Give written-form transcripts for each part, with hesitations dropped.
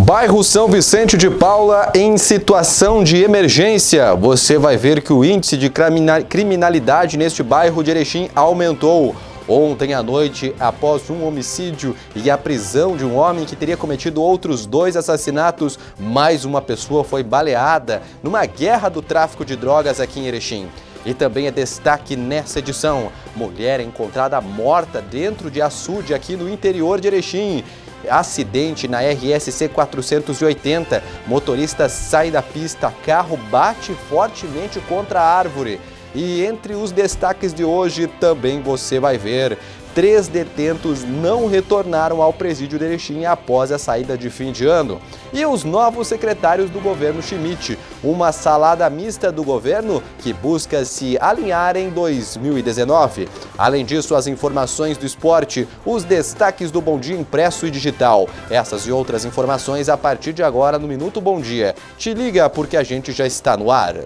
Bairro São Vicente de Paula em situação de emergência. Você vai ver que o índice de criminalidade neste bairro de Erechim aumentou. Ontem à noite, após um homicídio e a prisão de um homem que teria cometido outros 2 assassinatos, mais uma pessoa foi baleada numa guerra do tráfico de drogas aqui em Erechim. E também é destaque nessa edição: mulher encontrada morta dentro de açude aqui no interior de Erechim. Acidente na RSC 480, motorista sai da pista, carro bate fortemente contra a árvore. E entre os destaques de hoje também você vai ver: 3 detentos não retornaram ao presídio de Erechim após a saída de fim de ano. E os novos secretários do governo Schmidt, uma salada mista do governo que busca se alinhar em 2019. Além disso, as informações do esporte, os destaques do Bom Dia impresso e digital. Essas e outras informações a partir de agora no Minuto Bom Dia. Te liga porque a gente já está no ar.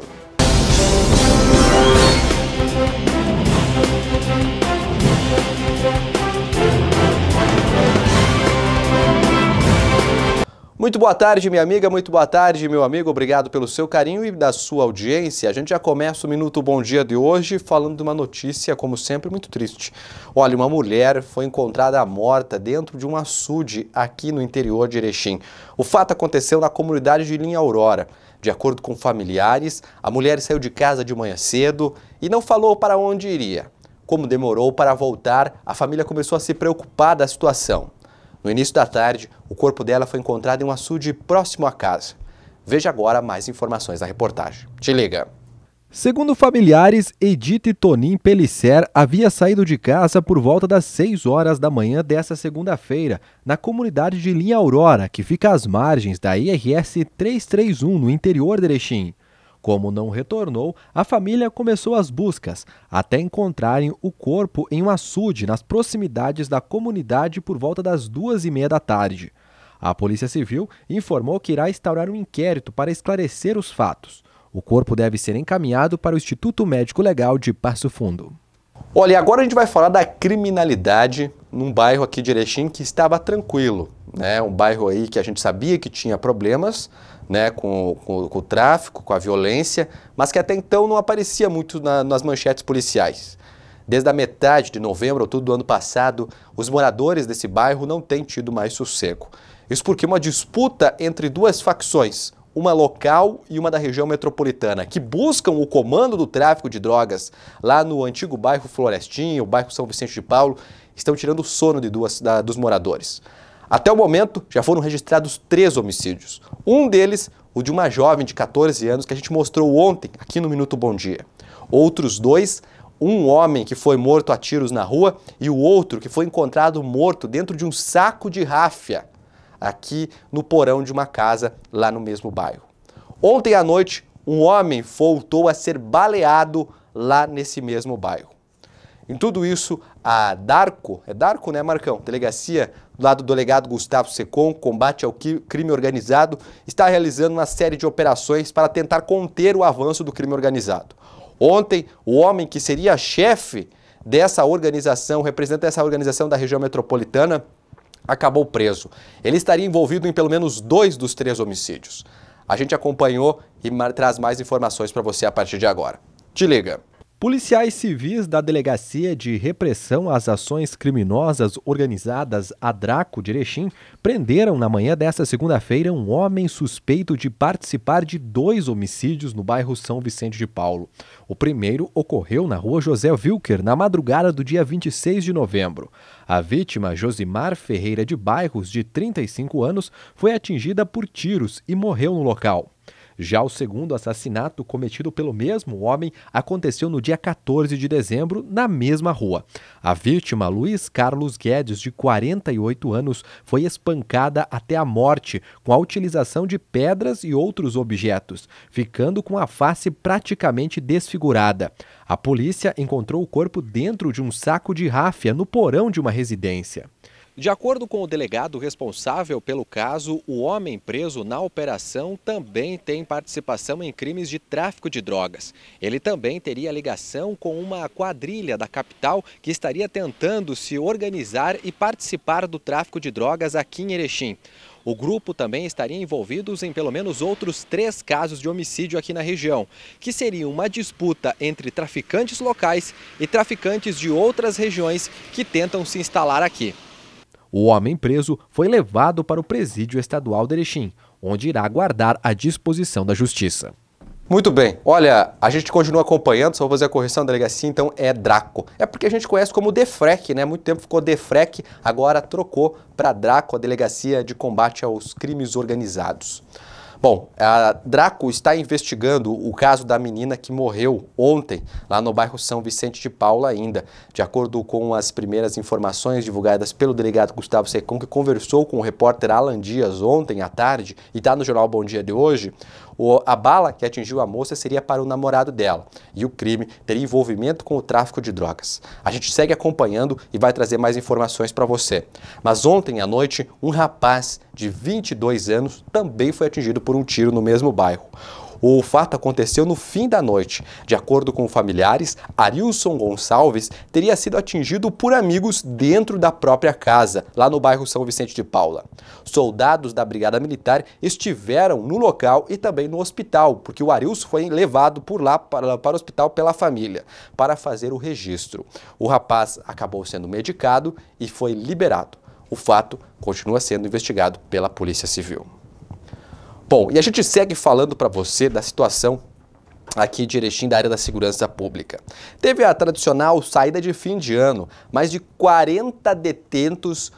Muito boa tarde, minha amiga, muito boa tarde, meu amigo. Obrigado pelo seu carinho e da sua audiência. A gente já começa o Minuto Bom Dia de hoje falando de uma notícia, como sempre, muito triste. Olha, uma mulher foi encontrada morta dentro de um açude aqui no interior de Erechim. O fato aconteceu na comunidade de Linha Aurora. De acordo com familiares, a mulher saiu de casa de manhã cedo e não falou para onde iria. Como demorou para voltar, a família começou a se preocupar da situação. No início da tarde, o corpo dela foi encontrado em um açude próximo à casa. Veja agora mais informações na reportagem. Te liga. Segundo familiares, Edith Tonin Pellicer havia saído de casa por volta das 6 horas da manhã desta segunda-feira, na comunidade de Linha Aurora, que fica às margens da IRS 331, no interior de Erechim. Como não retornou, a família começou as buscas, até encontrarem o corpo em um açude nas proximidades da comunidade por volta das 2h30 da tarde. A Polícia Civil informou que irá instaurar um inquérito para esclarecer os fatos. O corpo deve ser encaminhado para o Instituto Médico Legal de Passo Fundo. Olha, agora a gente vai falar da criminalidade num bairro aqui de Erechim que estava tranquilo, né? Um bairro aí que a gente sabia que tinha problemas, né, com o tráfico, com a violência, mas que até então não aparecia muito nas manchetes policiais. Desde a metade de novembro, outubro do ano passado, os moradores desse bairro não têm tido mais sossego. Isso porque uma disputa entre 2 facções, uma local e uma da região metropolitana, que buscam o comando do tráfico de drogas lá no antigo bairro Florestinha, o bairro São Vicente de Paulo, estão tirando o sono dos moradores. Até o momento, já foram registrados 3 homicídios. Um deles, o de uma jovem de 14 anos, que a gente mostrou ontem aqui no Minuto Bom Dia. Outros 2, um homem que foi morto a tiros na rua e o outro que foi encontrado morto dentro de um saco de ráfia, aqui no porão de uma casa lá no mesmo bairro. Ontem à noite, um homem voltou a ser baleado lá nesse mesmo bairro. Em tudo isso, a Darco, é Darco, né, Marcão? Delegacia do lado do delegado Gustavo Secom, combate ao crime organizado, está realizando uma série de operações para tentar conter o avanço do crime organizado. Ontem, o homem que seria chefe dessa organização, representante dessa organização da região metropolitana, acabou preso. Ele estaria envolvido em pelo menos 2 dos 3 homicídios. A gente acompanhou e traz mais informações para você a partir de agora. Te liga. Policiais civis da Delegacia de Repressão às Ações Criminosas Organizadas, a DRACO de Erechim, prenderam na manhã desta segunda-feira um homem suspeito de participar de 2 homicídios no bairro São Vicente de Paulo. O primeiro ocorreu na rua José Wilker, na madrugada do dia 26 de novembro. A vítima, Josimar Ferreira de Bairros, de 35 anos, foi atingida por tiros e morreu no local. Já o segundo assassinato, cometido pelo mesmo homem, aconteceu no dia 14 de dezembro, na mesma rua. A vítima, Luiz Carlos Guedes, de 48 anos, foi espancada até a morte com a utilização de pedras e outros objetos, ficando com a face praticamente desfigurada. A polícia encontrou o corpo dentro de um saco de ráfia no porão de uma residência. De acordo com o delegado responsável pelo caso, o homem preso na operação também tem participação em crimes de tráfico de drogas. Ele também teria ligação com uma quadrilha da capital que estaria tentando se organizar e participar do tráfico de drogas aqui em Erechim. O grupo também estaria envolvido em pelo menos outros 3 casos de homicídio aqui na região, que seriam uma disputa entre traficantes locais e traficantes de outras regiões que tentam se instalar aqui. O homem preso foi levado para o Presídio Estadual de Erechim, onde irá aguardar a disposição da Justiça. Muito bem. Olha, a gente continua acompanhando, só vou fazer a correção da delegacia, então é Draco. É porque a gente conhece como Defrec, né? Muito tempo ficou Defrec, agora trocou para Draco, a Delegacia de Combate aos Crimes Organizados. Bom, a Draco está investigando o caso da menina que morreu ontem, lá no bairro São Vicente de Paula ainda. De acordo com as primeiras informações divulgadas pelo delegado Gustavo Secom, que conversou com o repórter Alan Dias ontem à tarde e está no jornal Bom Dia de hoje, a bala que atingiu a moça seria para o namorado dela e o crime teria envolvimento com o tráfico de drogas. A gente segue acompanhando e vai trazer mais informações para você. Mas ontem à noite, um rapaz de 22 anos também foi atingido por um tiro no mesmo bairro. O fato aconteceu no fim da noite. De acordo com familiares, Arilson Gonçalves teria sido atingido por amigos dentro da própria casa, lá no bairro São Vicente de Paula. Soldados da Brigada Militar estiveram no local e também no hospital, porque o Arilson foi levado por lá para o hospital pela família, para fazer o registro. O rapaz acabou sendo medicado e foi liberado. O fato continua sendo investigado pela Polícia Civil. Bom, e a gente segue falando para você da situação aqui de Erechim, da área da segurança pública. Teve a tradicional saída de fim de ano, mais de 40 detentos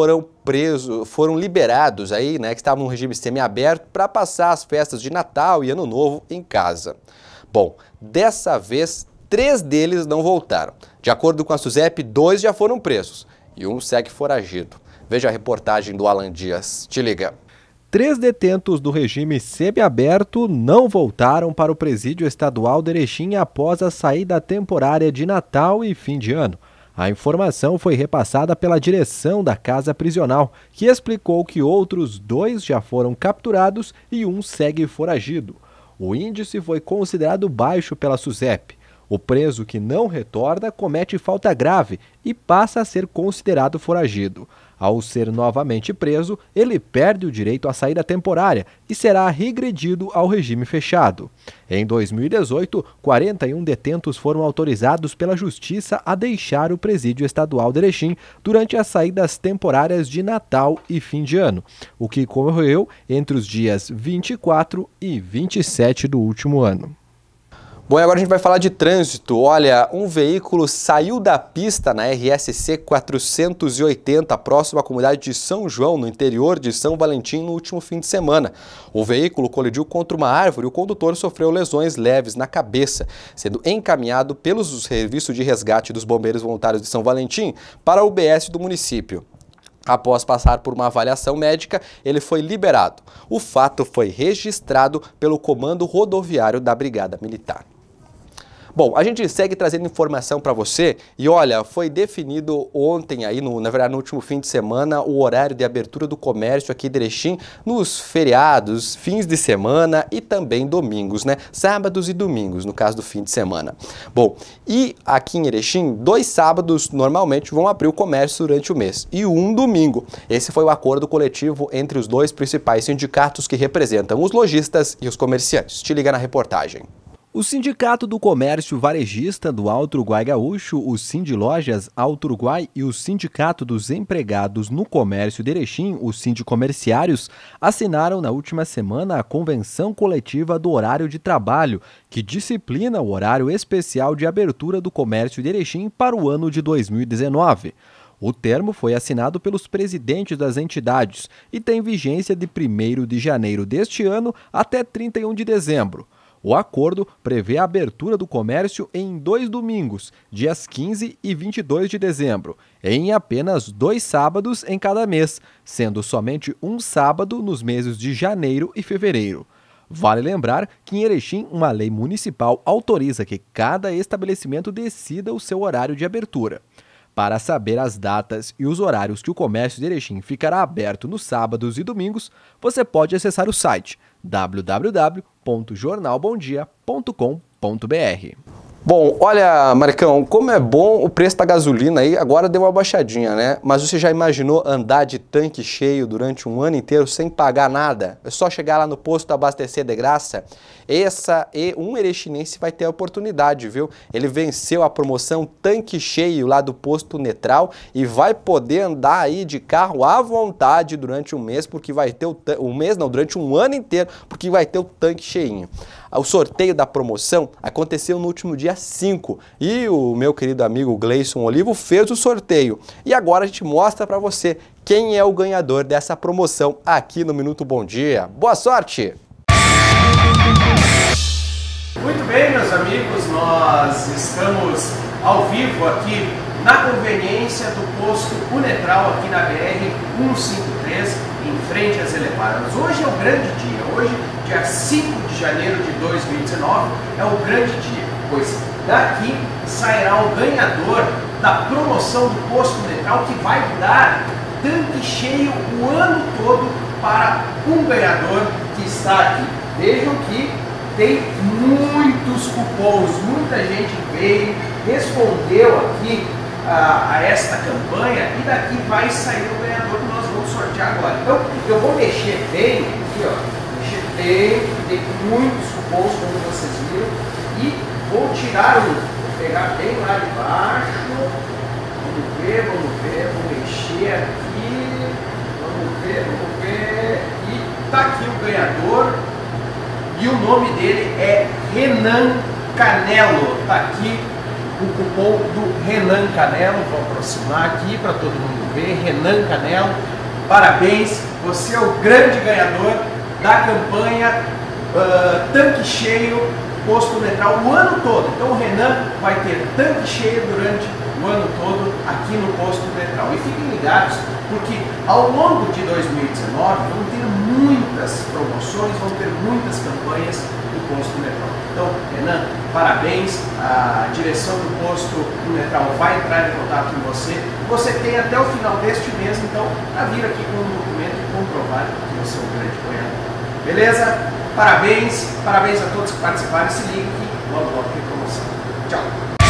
foram liberados aí, né, que estavam no regime semiaberto para passar as festas de Natal e Ano Novo em casa. Bom, dessa vez 3 deles não voltaram. De acordo com a SUSEP, 2 já foram presos e um segue foragido. Veja a reportagem do Alan Dias. Te liga. 3 detentos do regime semiaberto não voltaram para o Presídio Estadual de Erechim após a saída temporária de Natal e fim de ano. A informação foi repassada pela direção da Casa Prisional, que explicou que outros 2 já foram capturados e um segue foragido. O índice foi considerado baixo pela SUSEP. O preso que não retorna comete falta grave e passa a ser considerado foragido. Ao ser novamente preso, ele perde o direito à saída temporária e será regredido ao regime fechado. Em 2018, 41 detentos foram autorizados pela Justiça a deixar o Presídio Estadual de Erechim durante as saídas temporárias de Natal e fim de ano, o que ocorreu entre os dias 24 e 27 do último ano. Bom, e agora a gente vai falar de trânsito. Olha, um veículo saiu da pista na RSC 480, próximo à comunidade de São João, no interior de São Valentim, no último fim de semana. O veículo colidiu contra uma árvore e o condutor sofreu lesões leves na cabeça, sendo encaminhado pelos serviços de resgate dos bombeiros voluntários de São Valentim para a UBS do município. Após passar por uma avaliação médica, ele foi liberado. O fato foi registrado pelo Comando Rodoviário da Brigada Militar. Bom, a gente segue trazendo informação para você e olha, foi definido ontem aí, na verdade no último fim de semana, o horário de abertura do comércio aqui de Erechim nos feriados, fins de semana e também domingos, né? Sábados e domingos, no caso do fim de semana. Bom, e aqui em Erechim, 2 sábados normalmente vão abrir o comércio durante o mês e um domingo. Esse foi o acordo coletivo entre os 2 principais sindicatos que representam os lojistas e os comerciantes. Te liga na reportagem. O Sindicato do Comércio Varejista do Alto Uruguai Gaúcho, o Sindilojas Alto Uruguai e o Sindicato dos Empregados no Comércio de Erechim, os Sindicomerciários, assinaram na última semana a Convenção Coletiva do Horário de Trabalho, que disciplina o horário especial de abertura do comércio de Erechim para o ano de 2019. O termo foi assinado pelos presidentes das entidades e tem vigência de 1º de janeiro deste ano até 31 de dezembro. O acordo prevê a abertura do comércio em 2 domingos, dias 15 e 22 de dezembro, em apenas 2 sábados em cada mês, sendo somente um sábado nos meses de janeiro e fevereiro. Vale lembrar que em Erechim uma lei municipal autoriza que cada estabelecimento decida o seu horário de abertura. Para saber as datas e os horários que o comércio de Erechim ficará aberto nos sábados e domingos, você pode acessar o site www.jornalbomdia.com.br. Bom, olha, Marcão, como é bom o preço da gasolina aí, agora deu uma baixadinha, né? Mas você já imaginou andar de tanque cheio durante um ano inteiro sem pagar nada? É só chegar lá no posto abastecer de graça? Um erechinense vai ter a oportunidade, viu? Ele venceu a promoção tanque cheio lá do posto Netral e vai poder andar aí de carro à vontade durante um mês, porque vai ter durante um ano inteiro, porque vai ter o tanque cheinho. O sorteio da promoção aconteceu no último dia 5 e o meu querido amigo Gleison Olivo fez o sorteio. E agora a gente mostra para você quem é o ganhador dessa promoção aqui no Minuto Bom Dia. Boa sorte! Muito bem, meus amigos, nós estamos ao vivo aqui na conveniência do posto Unetral aqui na BR-153, em frente às Elevadas. Hoje é o grande dia, hoje, dia 5 de janeiro de 2019, é o grande dia, pois daqui sairá o ganhador da promoção do posto Unetral, que vai dar tanque cheio o ano todo para um ganhador que está aqui. Vejam que tem muitos cupons, muita gente veio, respondeu aqui a esta campanha e daqui vai sair o ganhador que nós vamos sortear agora. Então eu vou mexer bem aqui, ó, mexer bem, tem muitos cupons como vocês viram e vou tirar vou pegar bem lá de baixo, vamos ver, vou mexer aqui, vamos ver, e tá aqui o ganhador. E o nome dele é Renan Canelo. Está aqui o cupom do Renan Canelo. Vou aproximar aqui para todo mundo ver. Renan Canelo, parabéns. Você é o grande ganhador da campanha Tanque Cheio Posto Netral o ano todo. Então o Renan vai ter tanque cheio durante o ano todo aqui no Posto Netral. E fiquem ligados, porque ao longo de 2019 vão ter muitas promoções, vão ter muitas campanhas do Posto Netral. Então, Renan, parabéns, a direção do Posto Netral vai entrar em contato com você. Você tem até o final deste mês, então, para vir aqui com um documento e comprovar que você é um grande ganhador. Beleza? Parabéns a todos que participaram. Se liga aqui, logo tem promoção. Tchau!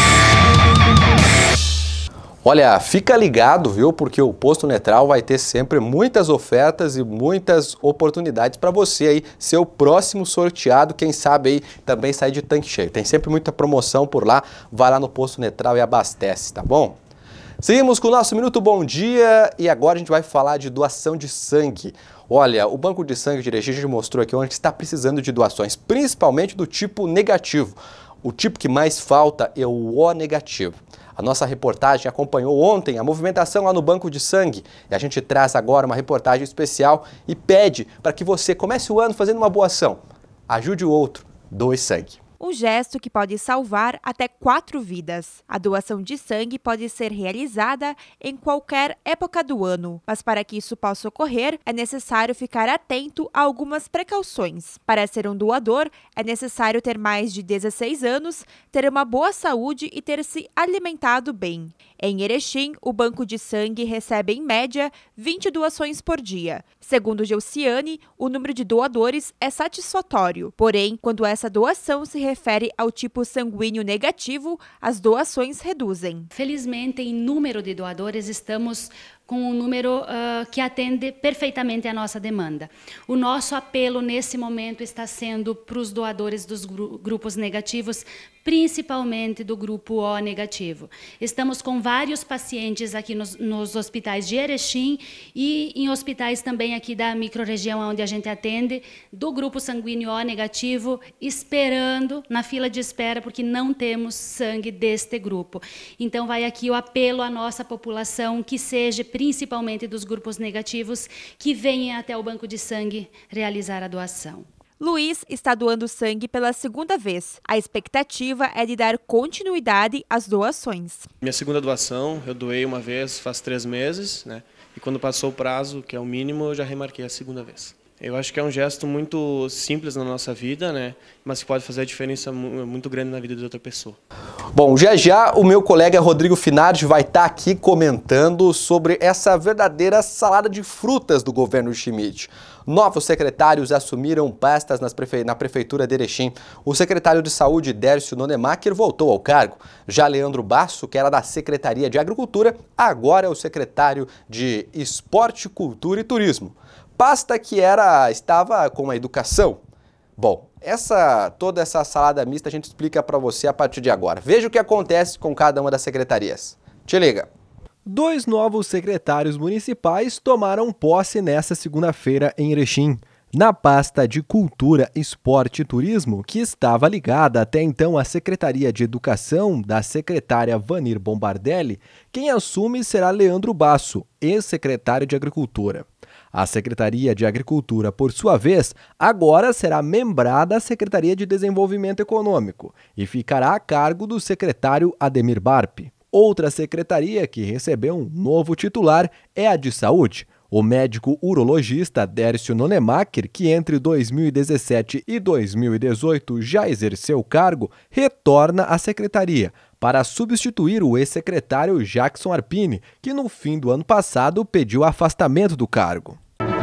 Olha, fica ligado, viu? Porque o Posto Netral vai ter sempre muitas ofertas e muitas oportunidades para você aí ser o próximo sorteado, quem sabe aí também sair de tanque cheio. Tem sempre muita promoção por lá, vai lá no Posto Netral e abastece, tá bom? Seguimos com o nosso Minuto Bom Dia e agora a gente vai falar de doação de sangue. Olha, o Banco de Sangue de Erechim já mostrou aqui onde está precisando de doações, principalmente do tipo negativo. O tipo que mais falta é o O negativo. A nossa reportagem acompanhou ontem a movimentação lá no Banco de Sangue e a gente traz agora uma reportagem especial e pede para que você comece o ano fazendo uma boa ação. Ajude o outro, doe sangue. Um gesto que pode salvar até 4 vidas. A doação de sangue pode ser realizada em qualquer época do ano, mas para que isso possa ocorrer, é necessário ficar atento a algumas precauções. Para ser um doador, é necessário ter mais de 16 anos, ter uma boa saúde e ter se alimentado bem. Em Erechim, o Banco de Sangue recebe, em média, 20 doações por dia. Segundo Geuciane, o número de doadores é satisfatório. Porém, quando essa doação se refere ao tipo sanguíneo negativo, as doações reduzem. Felizmente, em número de doadores, estamos com um número que atende perfeitamente à nossa demanda. O nosso apelo nesse momento está sendo para os doadores dos grupos negativos, principalmente do grupo O negativo. Estamos com vários pacientes aqui nos hospitais de Erechim e em hospitais também aqui da microrregião onde a gente atende, do grupo sanguíneo O negativo, esperando na fila de espera, porque não temos sangue deste grupo. Então vai aqui o apelo à nossa população que seja principalmente dos grupos negativos, que venham até o Banco de Sangue realizar a doação. Luiz está doando sangue pela segunda vez. A expectativa é de dar continuidade às doações. Minha segunda doação, eu doei uma vez faz 3 meses, né? E quando passou o prazo, que é o mínimo, eu já remarquei a segunda vez. Eu acho que é um gesto muito simples na nossa vida, né? Mas que pode fazer a diferença muito grande na vida de outra pessoa. Bom, já o meu colega Rodrigo Finardi vai estar aqui comentando sobre essa verdadeira salada de frutas do governo Schmidt. Novos secretários assumiram pastas na Prefeitura de Erechim. O secretário de Saúde, Dércio Nonemacher, voltou ao cargo. Já Leandro Basso, que era da Secretaria de Agricultura, agora é o secretário de Esporte, Cultura e Turismo. Pasta que estava com a educação. Bom, toda essa salada mista a gente explica para você a partir de agora. Veja o que acontece com cada uma das secretarias. Te liga. 2 novos secretários municipais tomaram posse nesta segunda-feira em Erechim. Na pasta de Cultura, Esporte e Turismo, que estava ligada até então à Secretaria de Educação da secretária Vanir Bombardelli, quem assume será Leandro Basso, ex-secretário de Agricultura. A Secretaria de Agricultura, por sua vez, agora será membrada à Secretaria de Desenvolvimento Econômico e ficará a cargo do secretário Ademir Barpe. Outra secretaria que recebeu um novo titular é a de Saúde. O médico urologista Dércio Nonemacher, que entre 2017 e 2018 já exerceu o cargo, retorna à secretaria para substituir o ex-secretário Jackson Arpini, que no fim do ano passado pediu afastamento do cargo.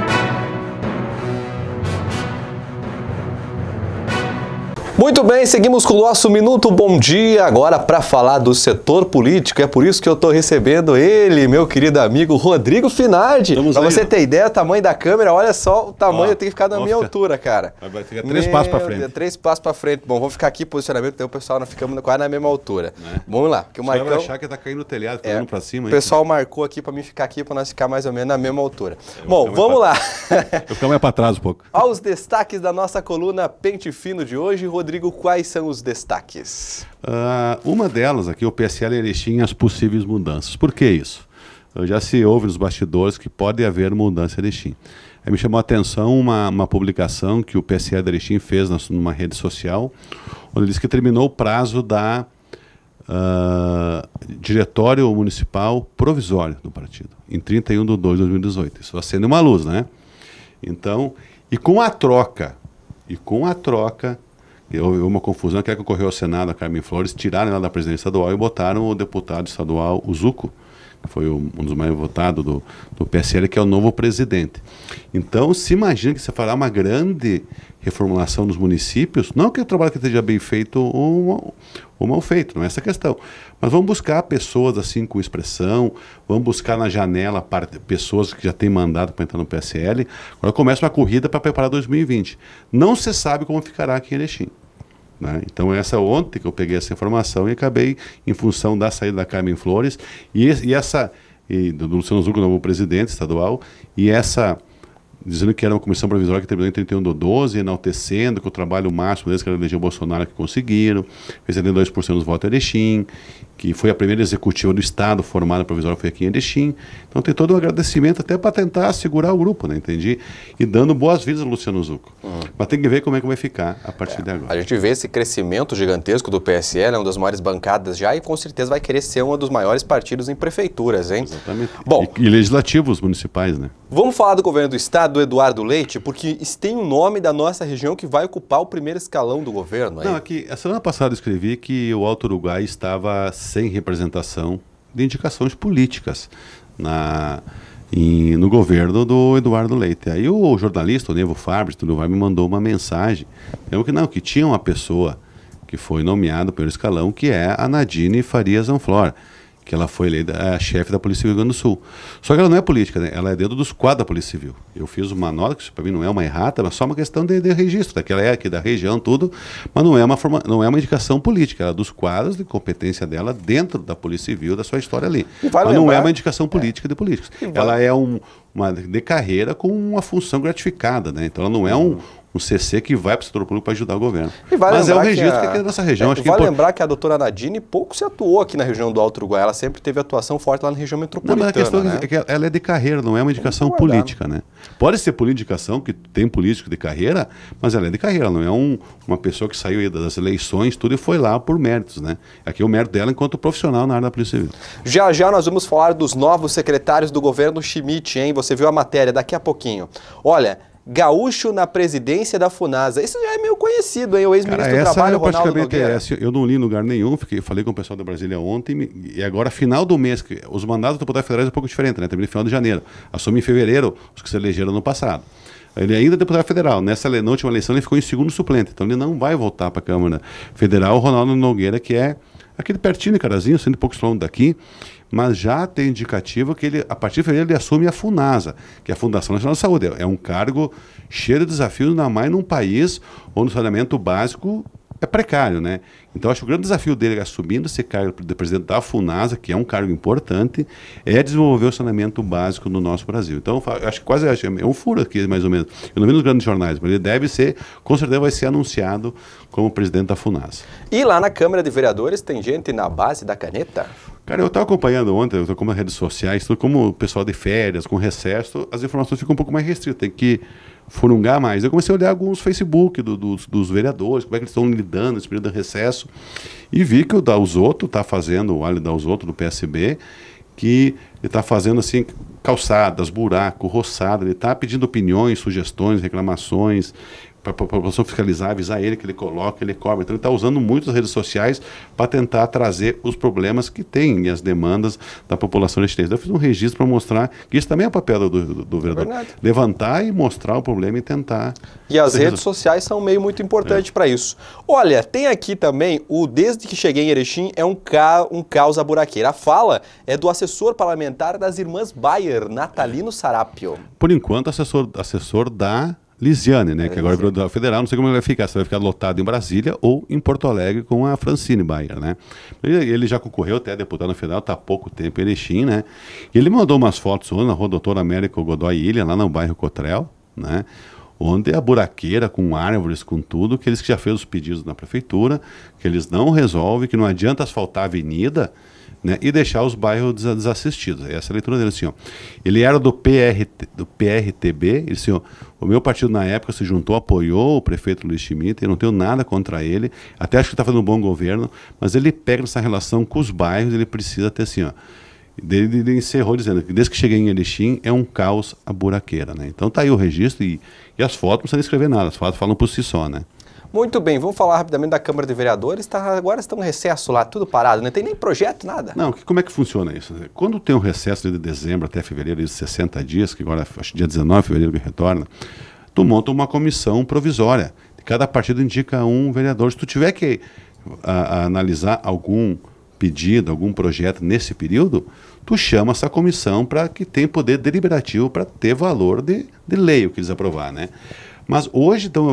Muito bem, seguimos com o nosso Minuto Bom Dia, agora para falar do setor político. É por isso que eu estou recebendo ele, meu querido amigo Rodrigo Finardi. Para você ter ideia, o tamanho da câmera, olha só o tamanho, tem que ficar na minha altura, cara. Vai ficar 3 passos para frente. 3 passos para frente. Bom, vamos ficar aqui posicionamento, então o pessoal nós ficamos quase na mesma altura. Vamos lá. Porque o Marcão vai achar que tá caindo no telhado, tá indo para cima. O pessoal marcou aqui para mim ficar aqui, para nós ficar mais ou menos na mesma altura. Bom, vamos lá. Eu fico mais para trás um pouco. Aos destaques da nossa coluna Pente Fino de hoje, Rodrigo, quais são os destaques? Uma delas aqui, o PSL Erechim, as possíveis mudanças. Por que isso? Já se ouve nos bastidores que pode haver mudança em Erechim. Aí me chamou a atenção uma publicação que o PSL de Erechim fez numa rede social, onde ele disse que terminou o prazo da Diretório Municipal Provisório do partido, em 31/2/2018. Isso acende uma luz, né? Então, e com a troca, houve uma confusão, que ocorreu ao Senado, a Carmen Flores, tiraram ela da presidência estadual e botaram o deputado estadual, o Zucco, que foi um dos mais votados do PSL, que é o novo presidente. Então, se imagina que você fará uma grande reformulação nos municípios, não que o trabalho que esteja bem feito ou mal feito, não é essa a questão, mas vamos buscar pessoas assim com expressão, vamos buscar na janela pessoas que já têm mandato para entrar no PSL. Agora começa uma corrida para preparar 2020. Não se sabe como ficará aqui em Erechim. Né? Então ontem que eu peguei essa informação e acabei, em função da saída da Carmen Flores e do Luciano Zucco, novo presidente estadual, e essa dizendo que era uma comissão provisória que terminou em 31/12, enaltecendo que o trabalho máximo deles, que era eleger o Bolsonaro, que conseguiram, fez 72% dos votos em Erechim, que foi a primeira executiva do Estado formada provisória, foi aqui em Erechim. Então tem todo um agradecimento até para tentar segurar o grupo, né, entendi? E dando boas-vindas ao Luciano Zucco. Mas tem que ver como é que vai ficar a partir de agora. A gente vê esse crescimento gigantesco do PSL, é uma das maiores bancadas já, e com certeza vai querer ser um dos maiores partidos em prefeituras, hein? Exatamente. Bom, e legislativos municipais, né? Vamos falar do governo do estado, do Eduardo Leite, porque tem um nome da nossa região que vai ocupar o primeiro escalão do governo. Não, aqui, a semana passada eu escrevi que o Alto Uruguai estava sem representação de indicações políticas no governo do Eduardo Leite. Aí o jornalista, o Nevo Fabris, me mandou uma mensagem, que tinha uma pessoa que foi nomeada pelo escalão, que é a Nadine Farias Anflor, que ela foi eleita a chefe da Polícia Civil do Rio Grande do Sul. Só que ela não é política, né? Ela é dentro dos quadros da Polícia Civil. Eu fiz uma nota, que isso para mim não é uma errata, mas só uma questão de registro, que ela é aqui da região, tudo, mas não é uma indicação política, ela é dos quadros de competência dela dentro da Polícia Civil, da sua história ali. Mas não é uma indicação política de políticos. Ela é uma de carreira com uma função gratificada, né? Então ela não é um CC que vai para o setor público para ajudar o governo. Mas é o registro que é aqui da nossa região. Vale lembrar que a doutora Nadine pouco se atuou aqui na região do Alto Uruguai, ela sempre teve atuação forte lá na região metropolitana. Mas a questão é que ela é de carreira, não é uma indicação política, né? Pode ser por indicação, que tem político de carreira, mas ela é de carreira, não é uma pessoa que saiu das eleições, tudo, e foi lá por méritos, né? Aqui é o mérito dela enquanto profissional na área da Polícia Civil. Já já nós vamos falar dos novos secretários do governo Schmidt, hein? Você viu a matéria daqui a pouquinho. Olha, Gaúcho na presidência da FUNASA. Isso já é meio conhecido, hein? O ex-ministro do Trabalho, Ronaldo Nogueira. Eu não li em lugar nenhum, falei com o pessoal da Brasília ontem, e agora, final do mês, que os mandatos do deputado federal é um pouco diferente, né? Termina no final de janeiro. Assume em fevereiro os que se elegeram no passado. Ele ainda é deputado federal. Na última eleição ele ficou em segundo suplente, então ele não vai voltar para a Câmara Federal. O Ronaldo Nogueira, que é aquele pertinho de Carazinho, sendo poucos quilômetros daqui, mas já tem indicativo que ele, a partir de fevereiro, ele assume a FUNASA, que é a Fundação Nacional de Saúde. É um cargo cheio de desafios, ainda mais num país onde o saneamento básico é precário, né? Então, acho que o grande desafio dele, assumindo esse cargo de presidente da FUNASA, que é um cargo importante, é desenvolver o saneamento básico no nosso Brasil. Então, acho que é um furo aqui, mais ou menos. Eu não vi nos grandes jornais, mas ele deve ser, com certeza vai ser anunciado como presidente da FUNASA. E lá na Câmara de Vereadores tem gente na base da caneta? Cara, eu estava acompanhando ontem, eu estou com as redes sociais, como o pessoal de férias, com recesso, as informações ficam um pouco mais restritas, tem que furungar mais. Eu comecei a olhar alguns Facebook dos vereadores, como é que eles estão lidando nesse período de recesso, e vi que o Dalzotto está fazendo, o Ali Dalzotto do PSB, que ele está fazendo assim, calçadas, buraco, roçada, ele está pedindo opiniões, sugestões, reclamações, para a população fiscalizar, avisar ele que ele coloca, ele cobra. Então ele está usando muito as redes sociais para tentar trazer os problemas que tem e as demandas da população lixeira. Eu fiz um registro para mostrar que isso também é o papel do vereador. Levantar e mostrar o problema e tentar... E as redes sociais são um meio muito importante para isso. Olha, tem aqui também o Desde que Cheguei em Erechim é um caos a buraqueira. A fala é do assessor parlamentar das Irmãs Bayer, Natalino Sarapio. Por enquanto, assessor da Lisiane, né, que agora virou da federal, não sei como ele vai ficar, se vai ficar lotado em Brasília ou em Porto Alegre com a Francine Bayer, né. Ele já concorreu até a deputado federal, está há pouco tempo em Erechim, né, e ele mandou umas fotos na rua Doutor Américo Godoy Ilha, lá no bairro Cotrel, né, onde a buraqueira com árvores, com tudo, que eles já fez os pedidos na prefeitura, que eles não resolvem, que não adianta asfaltar a avenida, né, e deixar os bairros desassistidos. Essa é a leitura dele, assim, ó. Ele era do PRTB, ele, assim, ó, o meu partido na época se juntou, apoiou o prefeito Luiz Schmidt, eu não tenho nada contra ele, até acho que está fazendo um bom governo, mas ele pega essa relação com os bairros, ele precisa ter assim, ó. Ele encerrou dizendo que desde que cheguei em Erechim é um caos a buraqueira, né? Então tá aí o registro e as fotos não precisam escrever nada, as fotos falam por si só, né? Muito bem, vamos falar rapidamente da Câmara de Vereadores. Agora estão em recesso lá, tudo parado, não tem nem projeto, nada. Não, como é que funciona isso? Quando tem um recesso de dezembro até fevereiro, de 60 dias, que agora acho que dia 19 de fevereiro que retorna, tu monta uma comissão provisória. Cada partido indica um vereador. Se tu tiver que analisar algum pedido, algum projeto nesse período, tu chama essa comissão para que tenha poder deliberativo para ter valor de lei o que eles aprovar, né? Mas hoje, então,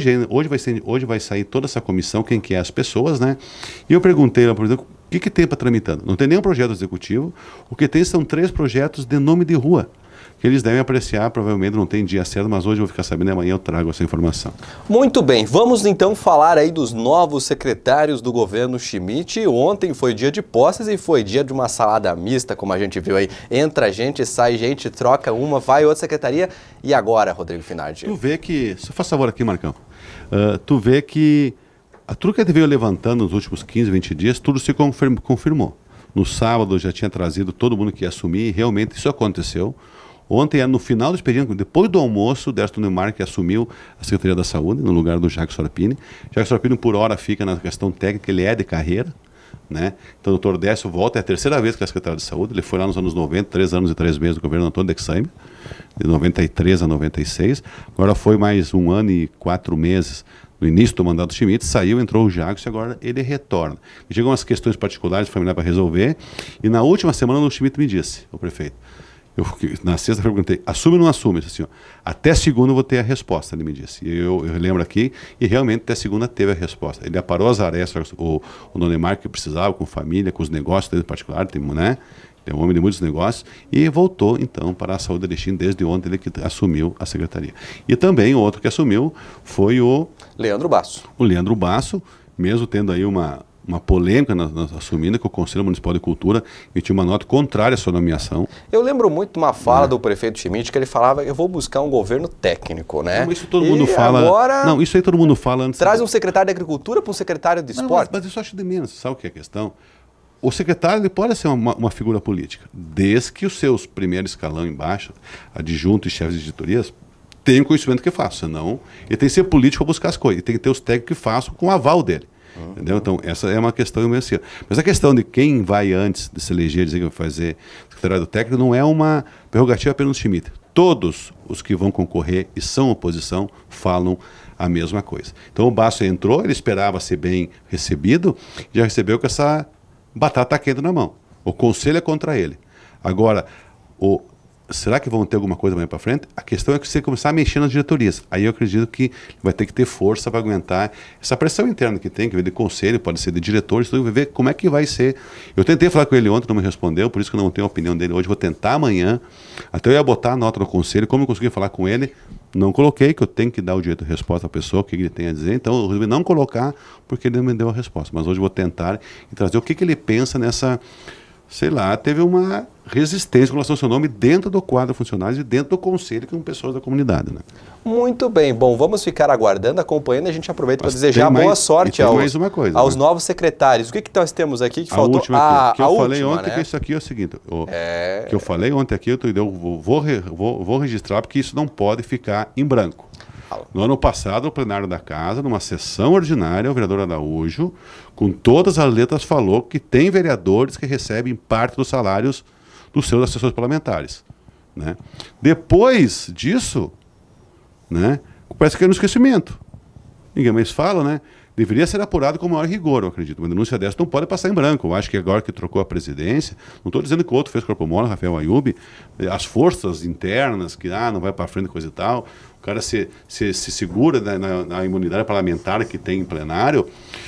hoje vai sair toda essa comissão, quem que é as pessoas, né? E eu perguntei lá, por exemplo, o que tem para tramitando? Não tem nenhum projeto executivo, o que tem são 3 projetos de nome de rua, que eles devem apreciar, provavelmente não tem dia certo, mas hoje eu vou ficar sabendo e amanhã eu trago essa informação. Muito bem, vamos então falar aí dos novos secretários do governo Schmidt. Ontem foi dia de posses e foi dia de uma salada mista, como a gente viu aí. Entra gente, sai gente, troca uma, vai outra secretaria. E agora, Rodrigo Finardi? Tu vê que, se eu faço favor aqui, Marcão, tu vê que tudo que ele veio levantando nos últimos 15, 20 dias, tudo se confirmou. No sábado já tinha trazido todo mundo que ia assumir e realmente isso aconteceu. Ontem, no final do expediente, depois do almoço, Décio Neymar, que assumiu a Secretaria da Saúde, no lugar do Jacques Sorpini. Jacques Sorpini, por hora, fica na questão técnica, ele é de carreira, né? Então, o doutor Décio volta, é a terceira vez que é secretário de Saúde, ele foi lá nos anos 90, 3 anos e 3 meses do governo Antônio Dexaime, de 93 a 96. Agora foi mais 1 ano e 4 meses no início do mandato do Schmidt, saiu, entrou o Jacques e agora ele retorna. Chegam umas questões particulares, familiares para resolver, e na última semana o Schmidt me disse, o prefeito, na sexta eu perguntei, assume ou não assume? Ele disse assim, ó, até segunda eu vou ter a resposta, ele me disse. E eu lembro aqui, e realmente até segunda teve a resposta. Ele aparou as arestas, o Neymar que precisava, com família, com os negócios dele em particular, né? Tem um homem de muitos negócios, e voltou então para a saúde de Erechim, desde ontem ele que assumiu a secretaria. E também o outro que assumiu foi o Leandro Basso. O Leandro Basso, mesmo tendo aí uma polêmica assumindo que o Conselho Municipal de Cultura emitiu uma nota contrária à sua nomeação. Eu lembro muito de uma fala do prefeito Schmidt que ele falava, eu vou buscar um governo técnico, né? Não, isso todo mundo fala. Agora, não, isso aí todo mundo fala antes. Traz um secretário de Agricultura para um secretário de Esporte. Mas isso eu acho de menos. Sabe o que é a questão? O secretário ele pode ser uma figura política, desde que os seus primeiros escalão embaixo, adjunto e chefes de editorias, tenha o conhecimento que faça, senão ele tem que ser político para buscar as coisas, ele tem que ter os técnicos que façam com o aval dele. Entendeu? Então, essa é uma questão imensa. Mas a questão de quem vai antes de se eleger, dizer que vai fazer secretariado técnico, não é uma prerrogativa apenas do Schmidt. Todos os que vão concorrer e são oposição falam a mesma coisa. Então, o Basso entrou, ele esperava ser bem recebido, já recebeu com essa batata quente na mão. O conselho é contra ele. Agora, será que vão ter alguma coisa mais para frente? A questão é que você começar a mexer nas diretorias. Aí eu acredito que vai ter que ter força para aguentar essa pressão interna que tem, que vem de conselho, pode ser de diretores, tudo, vai ver como é que vai ser. Eu tentei falar com ele ontem, não me respondeu, por isso que eu não tenho a opinião dele hoje. Vou tentar amanhã, até eu ia botar a nota no conselho, como eu consegui falar com ele, não coloquei, que eu tenho que dar o direito de resposta à pessoa, o que ele tem a dizer, então eu resolvi não colocar, porque ele não me deu a resposta. Mas hoje eu vou tentar e trazer o que ele pensa nessa... Sei lá, teve uma resistência com relação ao seu nome dentro do quadro de funcionários e dentro do conselho com pessoas da comunidade, né? Muito bem. Bom, vamos ficar aguardando, acompanhando, e a gente aproveita para desejar boa sorte aos novos secretários. O que nós temos aqui que faltou? Que eu falei ontem, que isso aqui é o seguinte, que eu falei ontem aqui, eu vou registrar, porque isso não pode ficar em branco. No ano passado, o plenário da Casa, numa sessão ordinária, o vereador Araújo, com todas as letras, falou que tem vereadores que recebem parte dos salários dos seus assessores parlamentares, né? Depois disso, né, parece que é no esquecimento. Ninguém mais fala, né? Deveria ser apurado com o maior rigor, eu acredito. Uma denúncia dessa não pode passar em branco. Eu acho que agora que trocou a presidência, não estou dizendo que o outro fez corpo mole, Rafael Ayub, as forças internas, que não vai para frente, coisa e tal, o cara se segura na imunidade parlamentar que tem em plenário,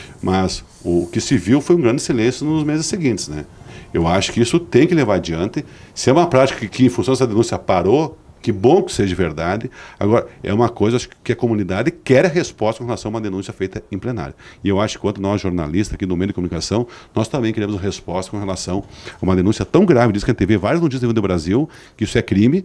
mas o que se viu foi um grande silêncio nos meses seguintes, né? Eu acho que isso tem que levar adiante. Se é uma prática que em função dessa denúncia parou, que bom que seja verdade. Agora, é uma coisa que a comunidade quer a resposta com relação a uma denúncia feita em plenário. E eu acho que, quanto nós, jornalistas aqui no meio de comunicação, nós também queremos a resposta com relação a uma denúncia tão grave. Diz que a gente vê várias notícias do Brasil, que isso é crime,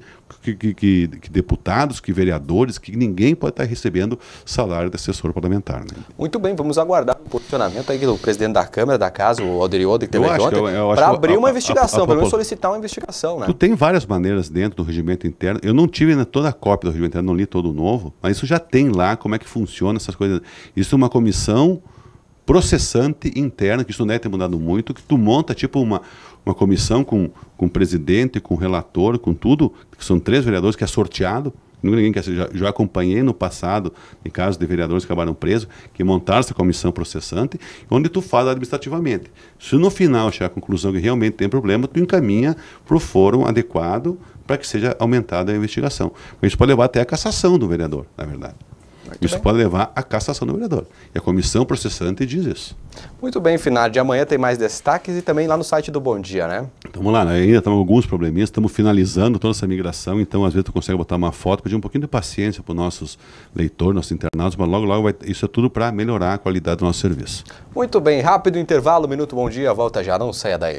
que deputados, que vereadores, que ninguém pode estar recebendo salário de assessor parlamentar, né? Muito bem, vamos aguardar o posicionamento aí do presidente da Câmara, da Casa, o Alderiodo, que teve aqui ontem, para abrir uma investigação, pelo menos solicitar uma investigação, né? Tu tem várias maneiras dentro do regimento interno. Eu não tive ainda toda a cópia do regimento interno, não li todo o novo, mas isso já tem lá, como é que funciona essas coisas. Isso é uma comissão processante interna, que isso não deve ter mudado muito, que tu monta tipo uma comissão com o presidente, com o relator, com tudo, que são 3 vereadores, que é sorteado. Ninguém quer ser. Já acompanhei no passado, em casos de vereadores que acabaram presos, que montaram essa comissão processante, onde tu faz administrativamente. Se no final chegar à conclusão que realmente tem problema, tu encaminha para o fórum adequado para que seja aumentada a investigação. Mas isso pode levar até a cassação do vereador, na verdade. Isso pode levar à cassação do vereador. E a comissão processante diz isso. Muito bem, final de amanhã tem mais destaques e também lá no site do Bom Dia, né? Estamos lá, ainda estamos com alguns probleminhas, estamos finalizando toda essa migração, então às vezes tu consegue botar uma foto, pedir um pouquinho de paciência para os nossos leitores, nossos internautas, mas logo isso é tudo para melhorar a qualidade do nosso serviço. Muito bem, rápido intervalo, Minuto Bom Dia, volta já, não saia daí.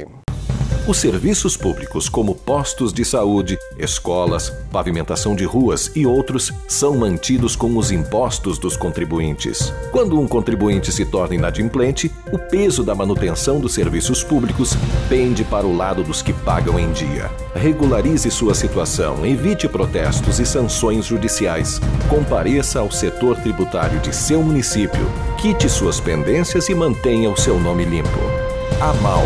Os serviços públicos, como postos de saúde, escolas, pavimentação de ruas e outros, são mantidos com os impostos dos contribuintes. Quando um contribuinte se torna inadimplente, o peso da manutenção dos serviços públicos pende para o lado dos que pagam em dia. Regularize sua situação, evite protestos e sanções judiciais. Compareça ao setor tributário de seu município, quite suas pendências e mantenha o seu nome limpo. AMAL.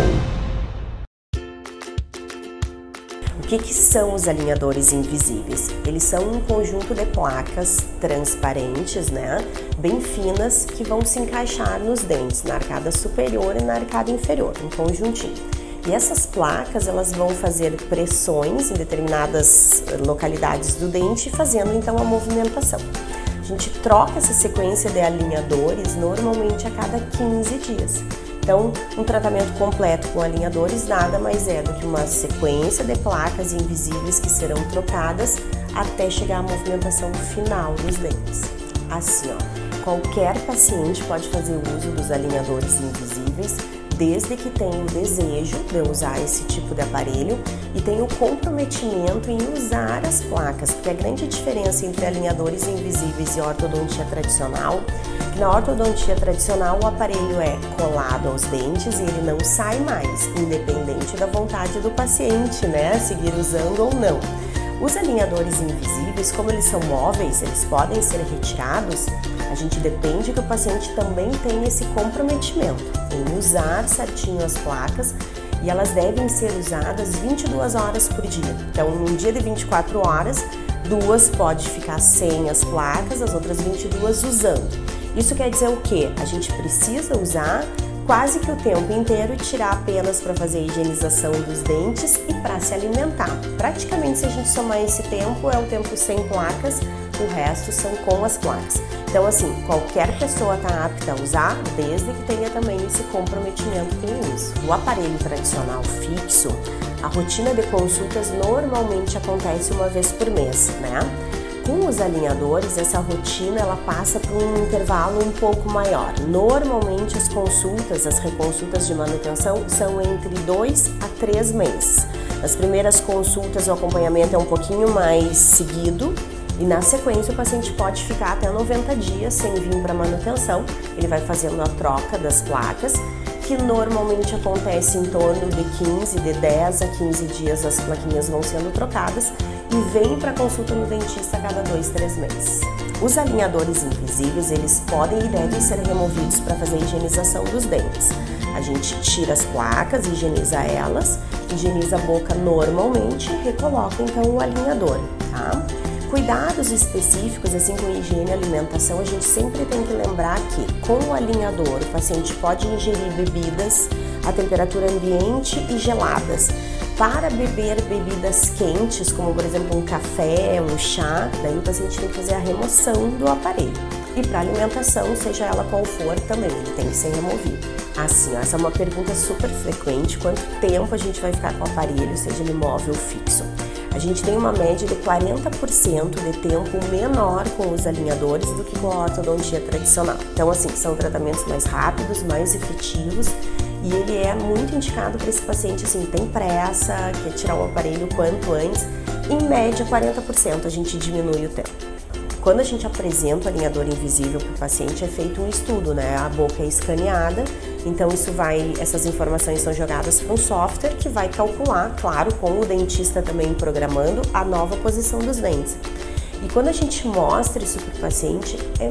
O que são os alinhadores invisíveis? Eles são um conjunto de placas transparentes, né, bem finas, que vão se encaixar nos dentes, na arcada superior e na arcada inferior, um conjuntinho. E essas placas, elas vão fazer pressões em determinadas localidades do dente, fazendo então a movimentação. A gente troca essa sequência de alinhadores normalmente a cada 15 dias. Então, um tratamento completo com alinhadores nada mais é do que uma sequência de placas invisíveis que serão trocadas até chegar à movimentação final dos dentes. Assim, ó, qualquer paciente pode fazer uso dos alinhadores invisíveis, desde que tenha o desejo de usar esse tipo de aparelho e tenha o comprometimento em usar as placas, porque a grande diferença entre alinhadores invisíveis e ortodontia tradicional, que na ortodontia tradicional o aparelho é colado aos dentes e ele não sai mais, independente da vontade do paciente, né, seguir usando ou não. Os alinhadores invisíveis, como eles são móveis, eles podem ser retirados, a gente depende que o paciente também tenha esse comprometimento em usar certinho as placas, e elas devem ser usadas 22 horas por dia. Então, num dia de 24 horas, 2 pode ficar sem as placas, as outras 22 usando. Isso quer dizer o quê? A gente precisa usar quase que o tempo inteiro e tirar apenas para fazer a higienização dos dentes e para se alimentar. Praticamente, se a gente somar esse tempo, é o tempo sem placas, o resto são com as placas. Então, assim, qualquer pessoa está apta a usar, desde que tenha também esse comprometimento com o uso. No aparelho tradicional fixo, a rotina de consultas normalmente acontece uma vez por mês, né? Com os alinhadores, essa rotina ela passa por um intervalo um pouco maior. Normalmente as consultas, as reconsultas de manutenção são entre 2 a 3 meses. Nas primeiras consultas o acompanhamento é um pouquinho mais seguido e na sequência o paciente pode ficar até 90 dias sem vir para manutenção. Ele vai fazendo a troca das placas, que normalmente acontece em torno de 10 a 15 dias as plaquinhas vão sendo trocadas e vem para consulta no dentista a cada 2, 3 meses. Os alinhadores invisíveis, eles podem e devem ser removidos para fazer a higienização dos dentes. A gente tira as placas, higieniza elas, higieniza a boca normalmente e recoloca então o alinhador, tá? Cuidados específicos, assim com higiene e alimentação, a gente sempre tem que lembrar que com o alinhador o paciente pode ingerir bebidas a temperatura ambiente e geladas. Para beber bebidas quentes, como por exemplo um café, um chá, daí o paciente tem que fazer a remoção do aparelho. E para alimentação, seja ela qual for, também ele tem que ser removido. Assim, essa é uma pergunta super frequente, quanto tempo a gente vai ficar com o aparelho, seja ele móvel ou fixo. A gente tem uma média de 40% de tempo menor com os alinhadores do que com a ortodontia tradicional. Então, assim, são tratamentos mais rápidos, mais efetivos e ele é muito indicado para esse paciente, assim, tem pressa, quer tirar o aparelho quanto antes. Em média, 40% a gente diminui o tempo. Quando a gente apresenta o alinhador invisível para o paciente, é feito um estudo, né? A boca é escaneada, então essas informações são jogadas para um software que vai calcular, claro, com o dentista também programando a nova posição dos dentes. E quando a gente mostra isso para o paciente, é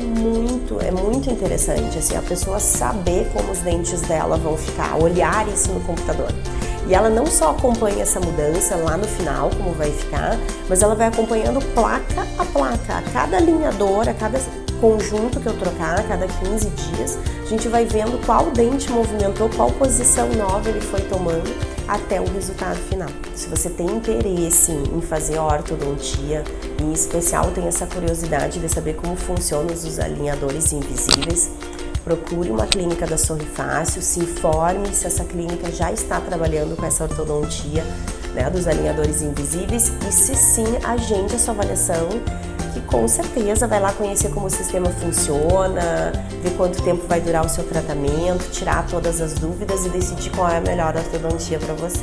muito interessante, assim, a pessoa saber como os dentes dela vão ficar, olhar isso no computador. E ela não só acompanha essa mudança lá no final, como vai ficar, mas ela vai acompanhando placa a placa. A cada alinhador, a cada conjunto que eu trocar, a cada 15 dias, a gente vai vendo qual dente movimentou, qual posição nova ele foi tomando até o resultado final. Se você tem interesse em fazer ortodontia, em especial tem essa curiosidade de saber como funcionam os alinhadores invisíveis, procure uma clínica da Sorri Fácil, se informe se essa clínica já está trabalhando com essa ortodontia, né, dos alinhadores invisíveis e se sim, agende a sua avaliação, que com certeza vai lá conhecer como o sistema funciona, ver quanto tempo vai durar o seu tratamento, tirar todas as dúvidas e decidir qual é a melhor ortodontia para você.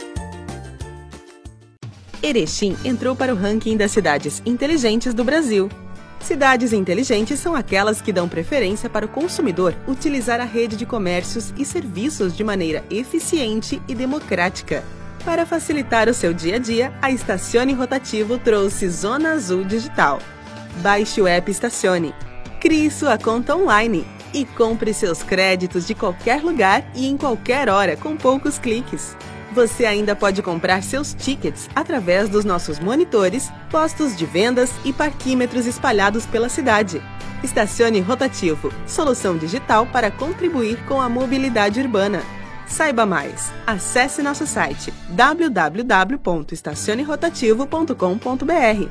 Erechim entrou para o ranking das cidades inteligentes do Brasil. Cidades inteligentes são aquelas que dão preferência para o consumidor utilizar a rede de comércios e serviços de maneira eficiente e democrática. Para facilitar o seu dia a dia, a Stacione Rotativo trouxe Zona Azul Digital. Baixe o app Stacione, crie sua conta online e compre seus créditos de qualquer lugar e em qualquer hora com poucos cliques. Você ainda pode comprar seus tickets através dos nossos monitores, postos de vendas e parquímetros espalhados pela cidade. Stacione Rotativo, solução digital para contribuir com a mobilidade urbana. Saiba mais. Acesse nosso site www.stacionerotativo.com.br.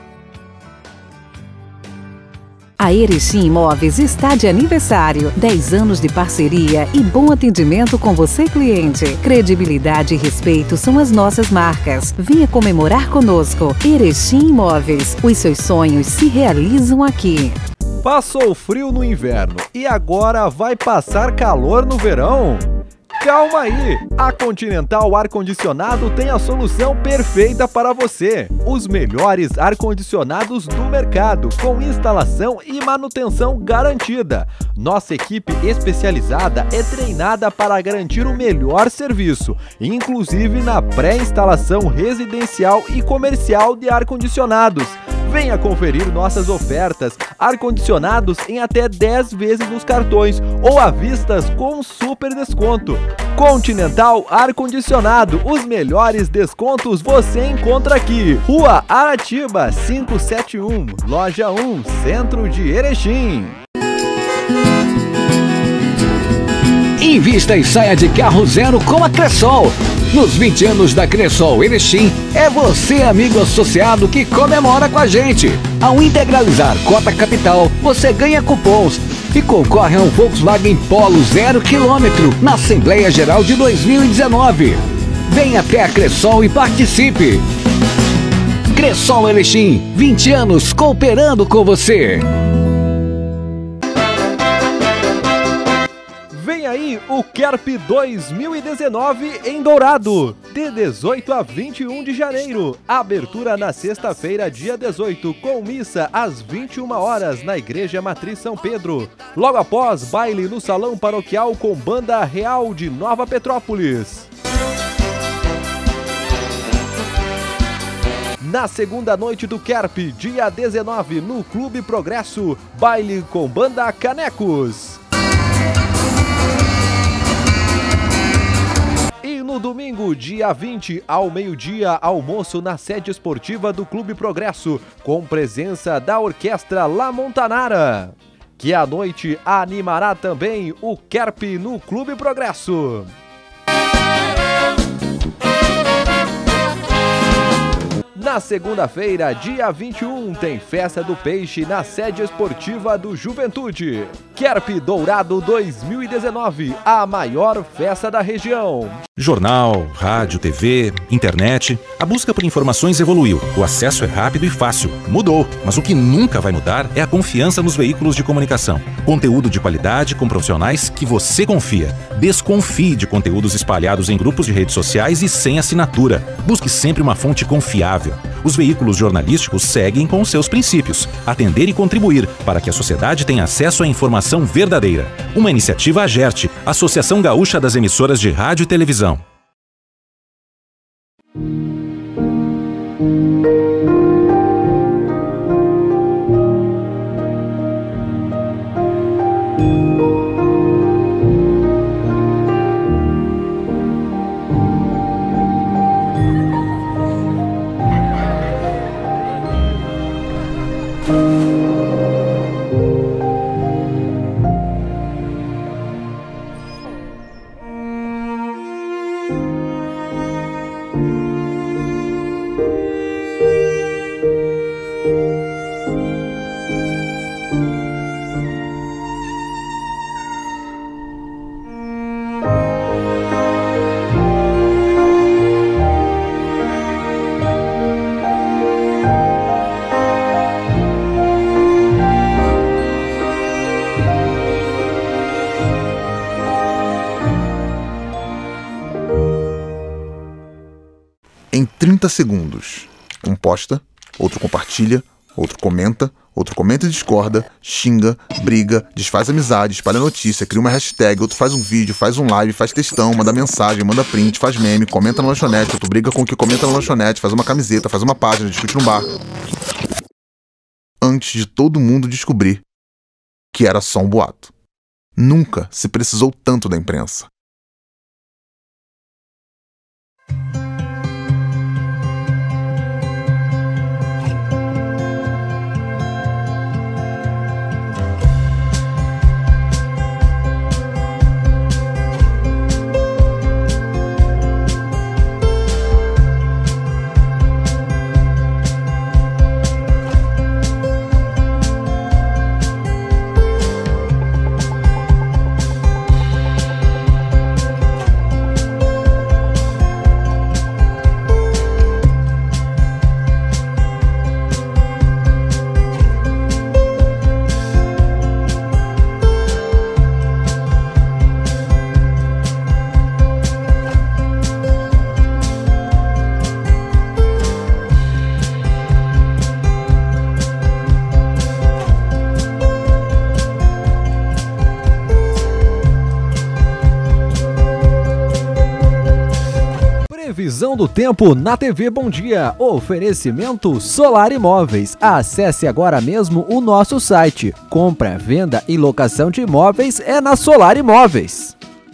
A Erechim Imóveis está de aniversário, 10 anos de parceria e bom atendimento com você, cliente. Credibilidade e respeito são as nossas marcas. Venha comemorar conosco. Erechim Imóveis, os seus sonhos se realizam aqui. Passou frio no inverno e agora vai passar calor no verão? Calma aí! A Continental Ar-Condicionado tem a solução perfeita para você. Os melhores ar-condicionados do mercado, com instalação e manutenção garantida. Nossa equipe especializada é treinada para garantir o melhor serviço, inclusive na pré-instalação residencial e comercial de ar-condicionados. Venha conferir nossas ofertas, ar-condicionados em até 10 vezes nos cartões ou à vista com super desconto. Continental Ar-Condicionado, os melhores descontos você encontra aqui. Rua Aratiba 571, Loja 1, Centro de Erechim. Invista e saia de carro zero com a Cressol. Nos 20 anos da Cressol Erechim, é você, amigo associado, que comemora com a gente. Ao integralizar cota capital, você ganha cupons e concorre a um Volkswagen Polo 0 km na Assembleia Geral de 2019. Venha até a Cressol e participe. Cressol Erechim, 20 anos cooperando com você. Vem aí o Kerp 2019 em Dourado, de 18 a 21 de janeiro. Abertura na sexta-feira, dia 18, com missa às 21 horas na Igreja Matriz São Pedro. Logo após, baile no Salão Paroquial com Banda Real de Nova Petrópolis. Na segunda noite do Kerp, dia 19, no Clube Progresso, baile com Banda Canecos. E no domingo, dia 20, ao meio-dia, almoço na sede esportiva do Clube Progresso, com presença da Orquestra La Montanara, que à noite animará também o Kerp no Clube Progresso. Na segunda-feira, dia 21, tem Festa do Peixe na sede esportiva do Juventude. Kerp Dourado 2019, a maior festa da região. Jornal, rádio, TV, internet, a busca por informações evoluiu. O acesso é rápido e fácil. Mudou, mas o que nunca vai mudar é a confiança nos veículos de comunicação. Conteúdo de qualidade com profissionais que você confia. Desconfie de conteúdos espalhados em grupos de redes sociais e sem assinatura. Busque sempre uma fonte confiável. Os veículos jornalísticos seguem com seus princípios: atender e contribuir para que a sociedade tenha acesso à informação verdadeira. Uma iniciativa AGERT, Associação Gaúcha das Emissoras de Rádio e Televisão. Em 30 segundos, um posta, outro compartilha, outro comenta e discorda, xinga, briga, desfaz amizade, espalha notícia, cria uma hashtag, outro faz um vídeo, faz um live, faz textão, manda mensagem, manda print, faz meme, comenta na lanchonete, outro briga com o que comenta na lanchonete, faz uma camiseta, faz uma página, discute num bar. Antes de todo mundo descobrir que era só um boato. Nunca se precisou tanto da imprensa. Previsão do tempo na TV Bom Dia. Oferecimento Solar Imóveis. Acesse agora mesmo o nosso site. Compra, venda e locação de imóveis é na Solar Imóveis.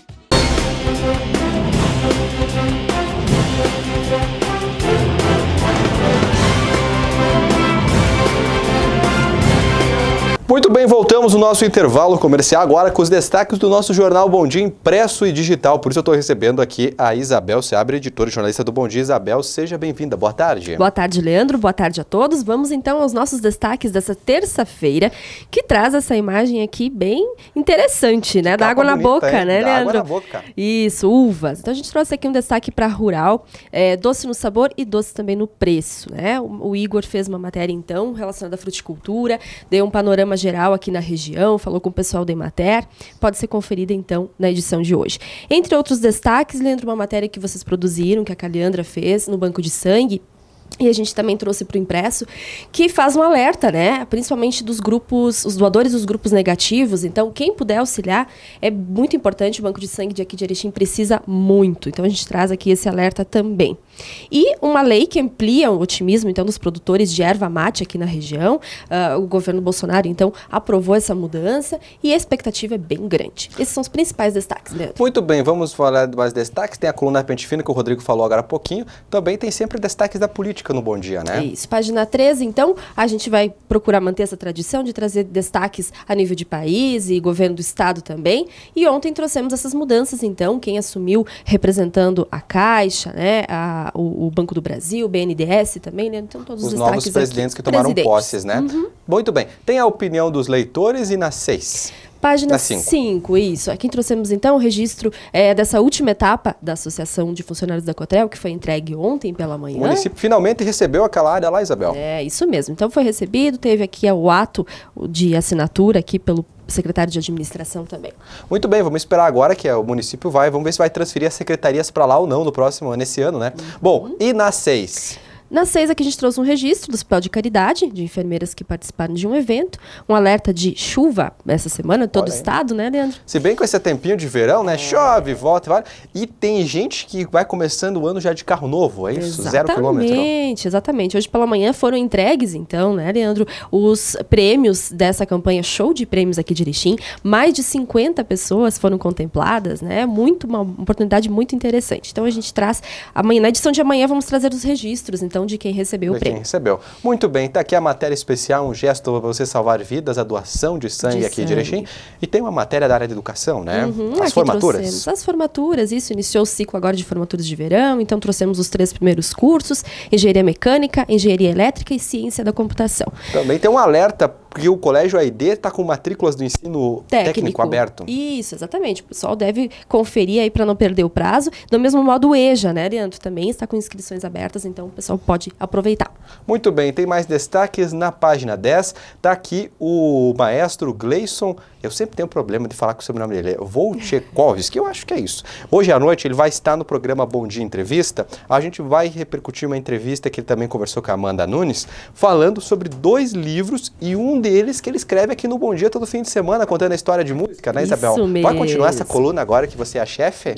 Muito bem, voltamos no nosso intervalo comercial agora com os destaques do nosso jornal Bom Dia impresso e digital. Por isso eu estou recebendo aqui a Isabel Seabra, editora e jornalista do Bom Dia. Isabel, seja bem-vinda. Boa tarde. Boa tarde, Leandro. Boa tarde a todos. Vamos então aos nossos destaques dessa terça-feira, que traz essa imagem aqui bem interessante, né? Da água na boca, né, Leandro? Da água na boca. Isso, uvas. Então a gente trouxe aqui um destaque para rural, doce no sabor e doce também no preço, né? O Igor fez uma matéria então relacionada à fruticultura, deu um panorama geral aqui na região, falou com o pessoal da Emater, pode ser conferida então na edição de hoje. Entre outros destaques, Leandro, uma matéria que vocês produziram, que a Caliandra fez no Banco de Sangue, e a gente também trouxe para o impresso, que faz um alerta, né? Principalmente dos grupos, os doadores dos grupos negativos. Então, quem puder auxiliar, é muito importante. O Banco de Sangue de aqui de Erechim precisa muito. Então, a gente traz aqui esse alerta também. E uma lei que amplia o otimismo, então, dos produtores de erva mate aqui na região. O governo Bolsonaro, então, aprovou essa mudança e a expectativa é bem grande. Esses são os principais destaques, Leandro. Muito bem, vamos falar de mais destaques. Tem a coluna Pente Fino, que o Rodrigo falou agora há pouquinho. Também tem sempre destaques da política no Bom Dia, né? Isso, página 13, então, a gente vai procurar manter essa tradição de trazer destaques a nível de país e governo do estado também. E ontem trouxemos essas mudanças, então, quem assumiu representando a Caixa, né, o Banco do Brasil, o BNDES também, né? Então, todos os destaques novos presidentes aqui. Que tomaram posses, né? Uhum. Muito bem. Tem a opinião dos leitores e na 6. Página 5, isso. Aqui trouxemos, então, o registro dessa última etapa da Associação de Funcionários da Cotrel, que foi entregue ontem pela manhã. O município finalmente recebeu aquela área lá, Isabel. É, isso mesmo. Então, foi recebido, teve aqui o ato de assinatura aqui pelo secretário de administração também. Muito bem, vamos esperar agora que o município vamos ver se vai transferir as secretarias para lá ou não nesse ano, né? Uhum. Bom, e na 6? Na 6 aqui a gente trouxe um registro do Hospital de Caridade, de enfermeiras que participaram de um evento, um alerta de chuva essa semana, todo o estado, né, Leandro? Se bem com esse tempinho de verão, né, chove, volta e vai. E tem gente que vai começando o ano já de carro novo, é isso? Exatamente, 0 quilômetro. Exatamente. Hoje pela manhã foram entregues, então, né, Leandro, os prêmios dessa campanha Show de Prêmios aqui de Erechim. Mais de 50 pessoas foram contempladas, né? Uma oportunidade muito interessante. Então a gente traz, amanhã, na edição de amanhã, vamos trazer os registros, então, de quem recebeu o prêmio. Quem recebeu. Muito bem, está aqui a matéria especial, um gesto para você salvar vidas, a doação de sangue aqui de Erechim. E tem uma matéria da área de educação, né? As formaturas. As formaturas, isso. Iniciou o ciclo agora de formaturas de verão, então trouxemos os 3 primeiros cursos, Engenharia Mecânica, Engenharia Elétrica e Ciência da Computação. Também tem um alerta que o Colégio AID está com matrículas do ensino técnico aberto. Isso, exatamente. O pessoal deve conferir aí para não perder o prazo. Do mesmo modo o EJA, né, Leandro? Também está com inscrições abertas, então o pessoal pode aproveitar. Muito bem, tem mais destaques na página 10. Está aqui o maestro Gleison, eu sempre tenho problema de falar com o sobrenome dele, Wojciechowski, eu acho que é isso. Hoje à noite ele vai estar no programa Bom Dia Entrevista. A gente vai repercutir uma entrevista que ele também conversou com a Amanda Nunes, falando sobre 2 livros e um deles que ele escreve aqui no Bom Dia todo fim de semana, contando a história de música, né, Isabel? Isso mesmo. Vai continuar essa coluna agora que você é a chefe?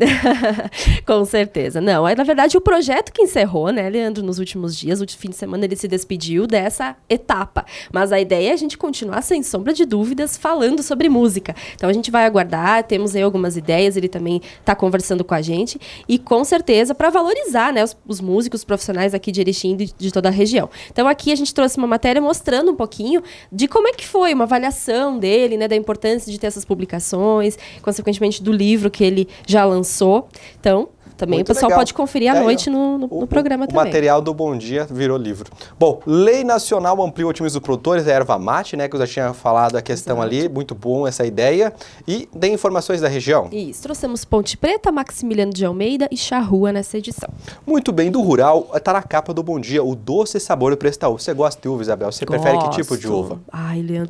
Com certeza. Não, na verdade o projeto que encerrou, né, Leandro, nos últimos dias, o fim de semana ele se despediu dessa etapa. Mas a ideia é a gente continuar, sem sombra de dúvidas, falando sobre música. Então a gente vai aguardar, temos aí algumas ideias, ele também está conversando com a gente e com certeza para valorizar, né, os músicos profissionais aqui de Erechim e de toda a região. Então aqui a gente trouxe uma matéria mostrando um pouquinho de como é que foi uma avaliação dele, né, da importância de ter essas publicações, consequentemente do livro que ele já lançou. Então, também muito o pessoal legal. Pode conferir à noite no programa também. O material do Bom Dia virou livro. Bom, Lei Nacional amplia o otimismo dos produtores, a erva mate, né, que eu já tinha falado a questão ali, muito bom essa ideia. E tem informações da região? Isso, trouxemos Ponte Preta, Maximiliano de Almeida e Charrua nessa edição. Muito bem, do rural, está na capa do Bom Dia, o doce sabor do Prestaú. Você gosta de uva, Isabel? Você prefere que tipo de uva? Ai, Leandro, são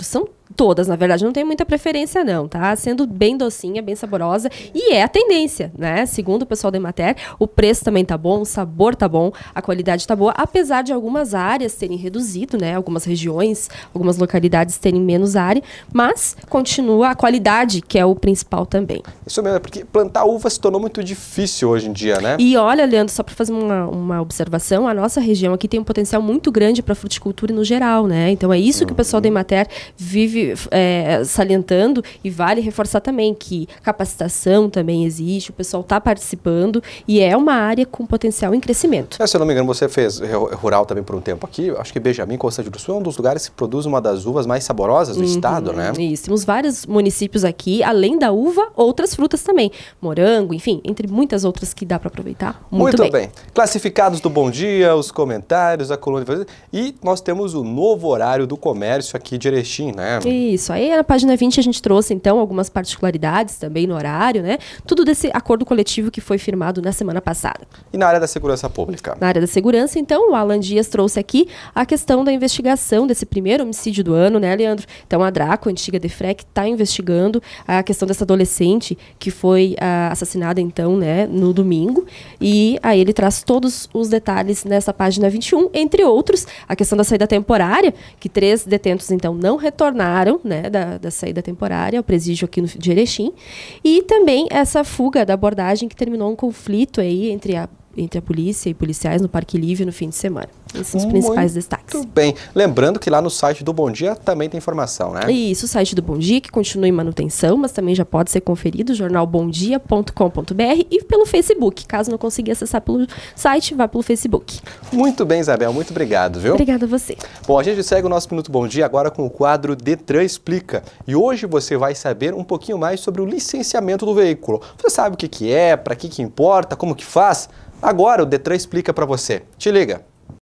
Todas, na verdade, não tem muita preferência não, tá? Sendo bem docinha, bem saborosa, e é a tendência, né? Segundo o pessoal da Emater, o preço também tá bom, o sabor tá bom, a qualidade tá boa, apesar de algumas áreas terem reduzido, né? Algumas regiões, algumas localidades terem menos área, mas continua a qualidade, que é o principal também. Isso mesmo, porque plantar uva se tornou muito difícil hoje em dia, né? E olha, Leandro, só para fazer uma observação, a nossa região aqui tem um potencial muito grande para fruticultura no geral, né? Então é isso que o pessoal da Emater vive salientando, e vale reforçar também que capacitação também existe, o pessoal está participando e é uma área com potencial em crescimento. Se eu não me engano, você fez rural também por um tempo aqui, acho que Benjamin, Constância do Sul, é um dos lugares que produz uma das uvas mais saborosas do estado, né? Isso, temos vários municípios aqui, além da uva, outras frutas também, morango, enfim, entre muitas outras que dá para aproveitar muito bem. Classificados do Bom Dia, os comentários, a coluna de... E nós temos o novo horário do comércio aqui de Erechim, né? Isso, aí na página 20 a gente trouxe então algumas particularidades também no horário, né? Tudo desse acordo coletivo que foi firmado na semana passada. E na área da segurança pública? Na área da segurança, então, o Alan Dias trouxe aqui a questão da investigação desse primeiro homicídio do ano, né, Leandro? Então a Draco, a antiga DEFREC, está investigando a questão dessa adolescente que foi assassinada então, né, no domingo, e aí ele traz todos os detalhes nessa página 21, entre outros, a questão da saída temporária, que 3 detentos então não retornaram, né, da saída temporária ao presídio aqui de Erechim, e também essa fuga da abordagem que terminou um conflito aí entre a polícia e policiais no Parque Livre no fim de semana. Esses são os principais destaques. Muito bem. Lembrando que lá no site do Bom Dia também tem informação, né? Isso, o site do Bom Dia, que continua em manutenção, mas também já pode ser conferido, jornalbomdia.com.br, e pelo Facebook. Caso não consiga acessar pelo site, vá pelo Facebook. Muito bem, Isabel. Muito obrigado, viu? Obrigada a você. Bom, a gente segue o nosso Minuto Bom Dia agora com o quadro Detran Explica. E hoje você vai saber um pouquinho mais sobre o licenciamento do veículo. Você sabe o que é, para que importa, como que faz? Agora o Detran explica para você. Te liga.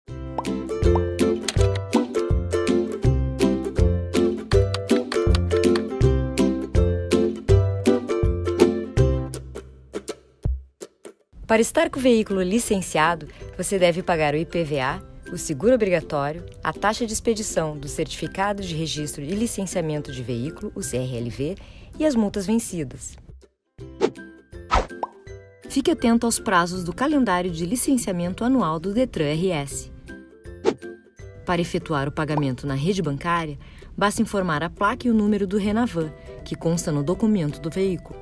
Para estar com o veículo licenciado, você deve pagar o IPVA, o seguro obrigatório, a taxa de expedição do Certificado de Registro e Licenciamento de Veículo, o CRLV, e as multas vencidas. Fique atento aos prazos do calendário de licenciamento anual do Detran RS. Para efetuar o pagamento na rede bancária, basta informar a placa e o número do Renavan, que consta no documento do veículo.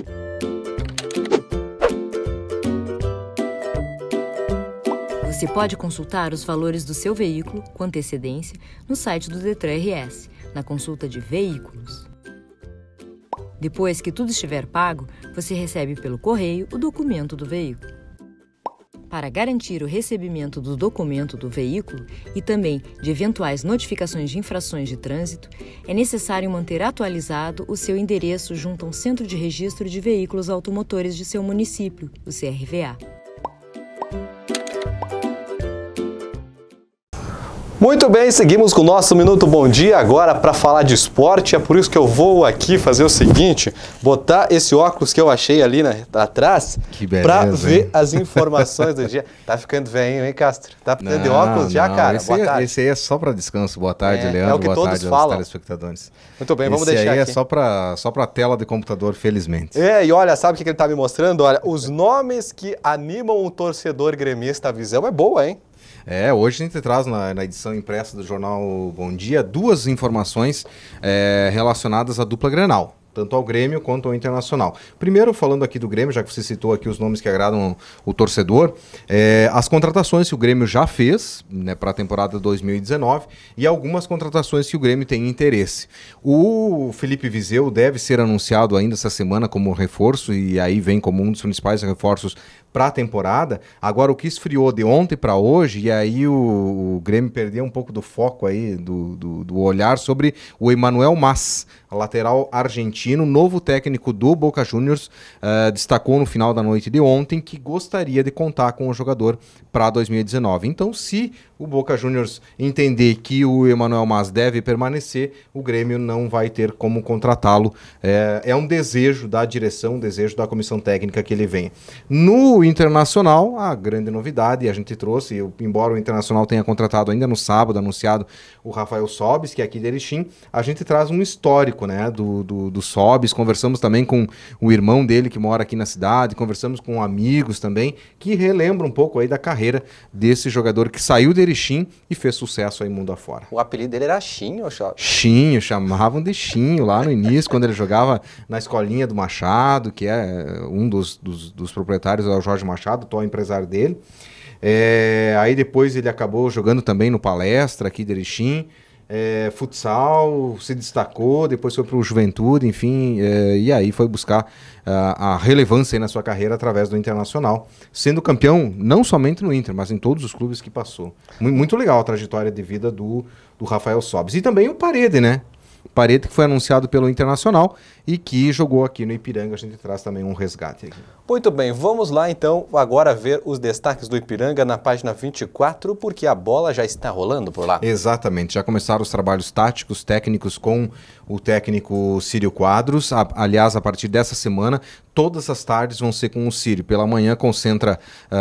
Você pode consultar os valores do seu veículo com antecedência no site do Detran RS, na consulta de veículos. Depois que tudo estiver pago, você recebe pelo correio o documento do veículo. Para garantir o recebimento do documento do veículo e também de eventuais notificações de infrações de trânsito, é necessário manter atualizado o seu endereço junto a um Centro de Registro de Veículos Automotores de seu município, o CRVA. Muito bem, seguimos com o nosso Minuto Bom Dia agora para falar de esporte. É por isso que eu vou aqui fazer o seguinte, botar esse óculos que eu achei ali atrás para ver as informações do dia. Tá ficando velho, hein, Castro? Tá ficando de óculos já, cara? Esse aí é só para descanso. Boa tarde, Leandro. É o que boa todos tarde falam. aos telespectadores. Muito bem, vamos deixar aqui. Esse aí é só para tela de computador, felizmente. E olha, sabe o que ele tá me mostrando? Olha, os nomes que animam o torcedor gremista. A visão é boa, hein? Hoje a gente traz na edição impressa do jornal Bom Dia 2 informações relacionadas à dupla Grenal, tanto ao Grêmio quanto ao Internacional. Primeiro, falando aqui do Grêmio, já que você citou aqui os nomes que agradam o torcedor, as contratações que o Grêmio já fez, né, para a temporada 2019 e algumas contratações que o Grêmio tem interesse. O Felipe Viseu deve ser anunciado ainda essa semana como reforço e aí vem como um dos principais reforços para a temporada. Agora, o que esfriou de ontem para hoje, e aí o Grêmio perdeu um pouco do foco aí, do olhar sobre o Emmanuel Mas, lateral argentino, novo técnico do Boca Juniors, destacou no final da noite de ontem que gostaria de contar com o jogador para 2019. Então, se o Boca Juniors entender que o Emmanuel Mas deve permanecer, o Grêmio não vai ter como contratá-lo. É um desejo da direção, um desejo da comissão técnica que ele venha. No Internacional, a grande novidade, a gente trouxe, embora o Internacional tenha contratado ainda no sábado, anunciado o Rafael Sobis, que é aqui de Erechim, a gente traz um histórico, né, do Sobis. Conversamos também com o irmão dele que mora aqui na cidade, conversamos com amigos também, que relembram um pouco aí da carreira desse jogador que saiu de Erechim e fez sucesso aí mundo afora. O apelido dele era Chinho, Chinho, chamavam de Chinho lá no início, quando ele jogava na escolinha do Machado, que é um dos proprietários, é o Jorge Machado, atual empresário dele. Aí depois ele acabou jogando também no Palestra aqui de Erechim, futsal, se destacou, depois foi para o Juventude, enfim, e aí foi buscar a relevância aí na sua carreira através do Internacional, sendo campeão não somente no Inter, mas em todos os clubes que passou. Muito legal a trajetória de vida do Rafael Sobis. E também o Parede, né? Parede, que foi anunciado pelo Internacional e que jogou aqui no Ipiranga. A gente traz também um resgate aqui. Muito bem, vamos lá então agora ver os destaques do Ipiranga na página 24, porque a bola já está rolando por lá. Exatamente, já começaram os trabalhos táticos, técnicos com o técnico Círio Quadros. Aliás, a partir dessa semana, todas as tardes vão ser com o Círio. Pela manhã concentra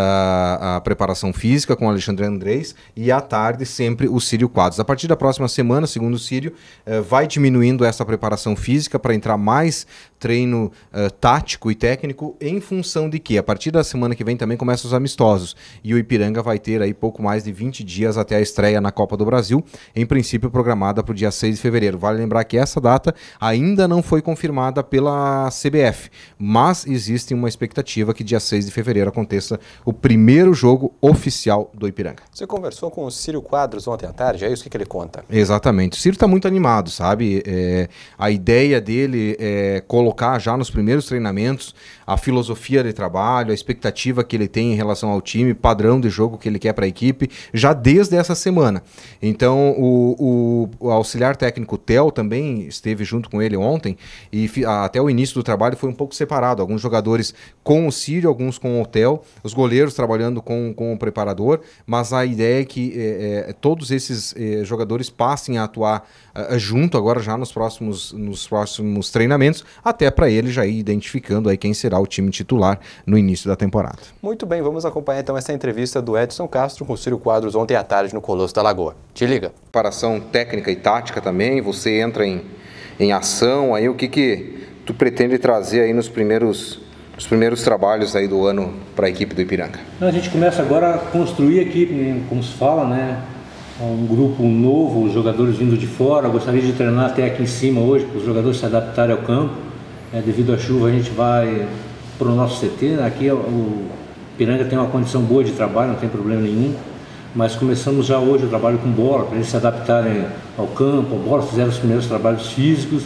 a preparação física com o Alexandre Andrés e à tarde sempre o Círio Quadros. A partir da próxima semana, segundo o Círio, vai diminuindo essa preparação física para entrar mais treino tático e técnico em função de que a partir da semana que vem também começam os amistosos e o Ipiranga vai ter aí pouco mais de 20 dias até a estreia na Copa do Brasil, em princípio programada para o dia 6 de fevereiro. Vale lembrar que essa data ainda não foi confirmada pela CBF, mas existe uma expectativa que dia 6 de fevereiro aconteça o primeiro jogo oficial do Ipiranga. Você conversou com o Círio Quadros ontem à tarde, é isso que ele conta? Exatamente, o Círio está muito animado, sabe? A ideia dele é colocar já nos primeiros treinamentos a filosofia de trabalho, a expectativa que ele tem em relação ao time, padrão de jogo que ele quer para a equipe, já desde essa semana. Então, o auxiliar técnico Theo também esteve junto com ele ontem e até o início do trabalho foi um pouco separado. Alguns jogadores com o Círio, alguns com o Theo, os goleiros trabalhando com o preparador, mas a ideia é que todos esses jogadores passem a atuar junto agora já nos próximos treinamentos, até para ele já ir identificando aí quem será o time titular no início da temporada. Muito bem, vamos acompanhar então essa entrevista do Edson Castro com o Círio Quadros ontem à tarde no Colosso da Lagoa. Te liga. Preparação técnica e tática também, você entra em ação, aí o que tu pretende trazer aí nos primeiros trabalhos aí do ano para a equipe do Ipiranga? A gente começa agora a construir a equipe, como se fala, né? Um grupo novo, jogadores vindo de fora. Eu gostaria de treinar até aqui em cima hoje, para os jogadores se adaptarem ao campo. Devido à chuva, a gente vai para o nosso CT. Aqui o Ipiranga tem uma condição boa de trabalho, não tem problema nenhum. Mas começamos já hoje o trabalho com bola, para eles se adaptarem ao campo, à bola, fizeram os primeiros trabalhos físicos.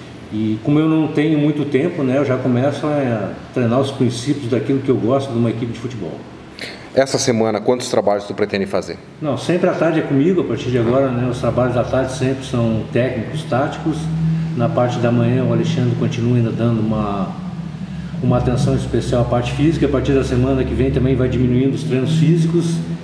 E como eu não tenho muito tempo, né, eu já começo a treinar os princípios daquilo que eu gosto de uma equipe de futebol. Essa semana, quantos trabalhos tu pretende fazer? Não, sempre à tarde é comigo, a partir de agora, né, os trabalhos da tarde sempre são técnicos, táticos. Na parte da manhã o Alexandre continua ainda dando uma atenção especial à parte física. A partir da semana que vem também vai diminuindo os treinos físicos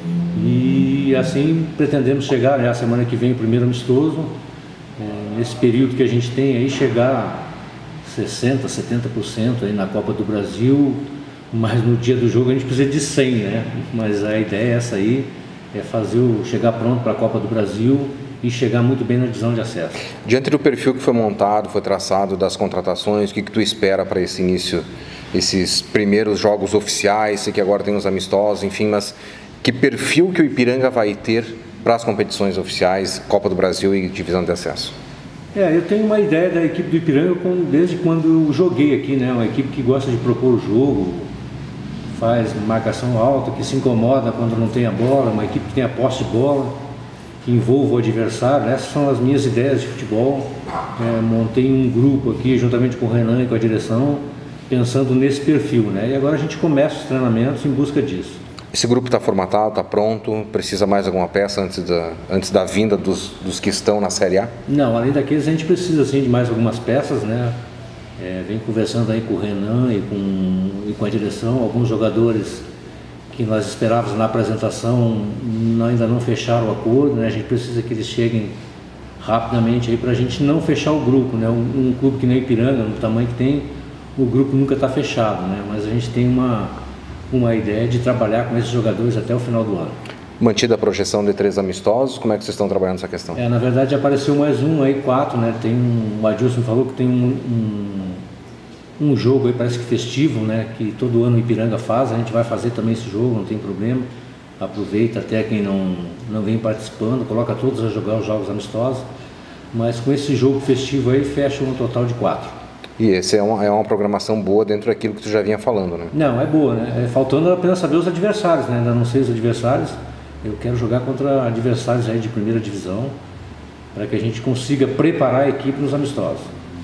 e assim pretendemos chegar, né, a semana que vem o primeiro amistoso, nesse período que a gente tem aí, chegar a 60%, 70% aí na Copa do Brasil, mas no dia do jogo a gente precisa de 100, né? Mas a ideia é essa aí, chegar pronto para a Copa do Brasil e chegar muito bem na divisão de acesso. Diante do perfil que foi montado, foi traçado das contratações, o que tu espera para esse início, esses primeiros jogos oficiais, sei que agora tem os amistosos, enfim, mas que perfil que o Ipiranga vai ter para as competições oficiais, Copa do Brasil e divisão de acesso? Eu tenho uma ideia da equipe do Ipiranga desde quando eu joguei aqui, né? Uma equipe que gosta de propor o jogo, faz marcação alta, que se incomoda quando não tem a bola, uma equipe que tem a posse de bola, que envolva o adversário. Essas são as minhas ideias de futebol. Montei um grupo aqui juntamente com o Renan e com a direção, pensando nesse perfil, né? E agora a gente começa os treinamentos em busca disso. Esse grupo está formatado, está pronto? Precisa mais alguma peça antes da vinda dos que estão na Série A? Não, além daqueles a gente precisa sim de mais algumas peças, né? Vem conversando aí com o Renan e com a direção, alguns jogadores que nós esperávamos na apresentação ainda não fecharam o acordo, né? A gente precisa que eles cheguem rapidamente aí para a gente não fechar o grupo, né? Um clube que nem Ipiranga, no tamanho que tem, o grupo nunca está fechado, né? Mas a gente tem uma uma ideia de trabalhar com esses jogadores até o final do ano. Mantida a projeção de 3 amistosos, como é que vocês estão trabalhando essa questão? Na verdade apareceu mais um aí, 4, né? O Adilson falou que tem um jogo aí, parece que festivo, né? Que todo ano o Ipiranga faz, a gente vai fazer também esse jogo, não tem problema. Aproveita até quem não vem participando, coloca todos a jogar os jogos amistosos. Mas com esse jogo festivo aí, fecha um total de 4. E esse é uma programação boa dentro daquilo que tu já vinha falando, né? Não, é boa, né? Faltando apenas saber os adversários, né? Ainda não sei os adversários. Eu quero jogar contra adversários aí de primeira divisão, para que a gente consiga preparar a equipe nos amistosos.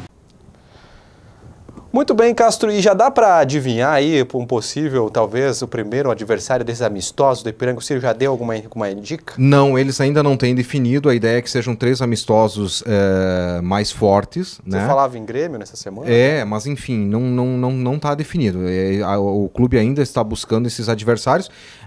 Muito bem, Castro, e já dá para adivinhar aí um possível, talvez, o primeiro adversário desses amistosos do Ipiranga? O Círio já deu alguma dica? Não, eles ainda não têm definido. A ideia é que sejam 3 amistosos mais fortes. Você falava em Grêmio nessa semana? Mas enfim, não está definido. O clube ainda está buscando esses adversários.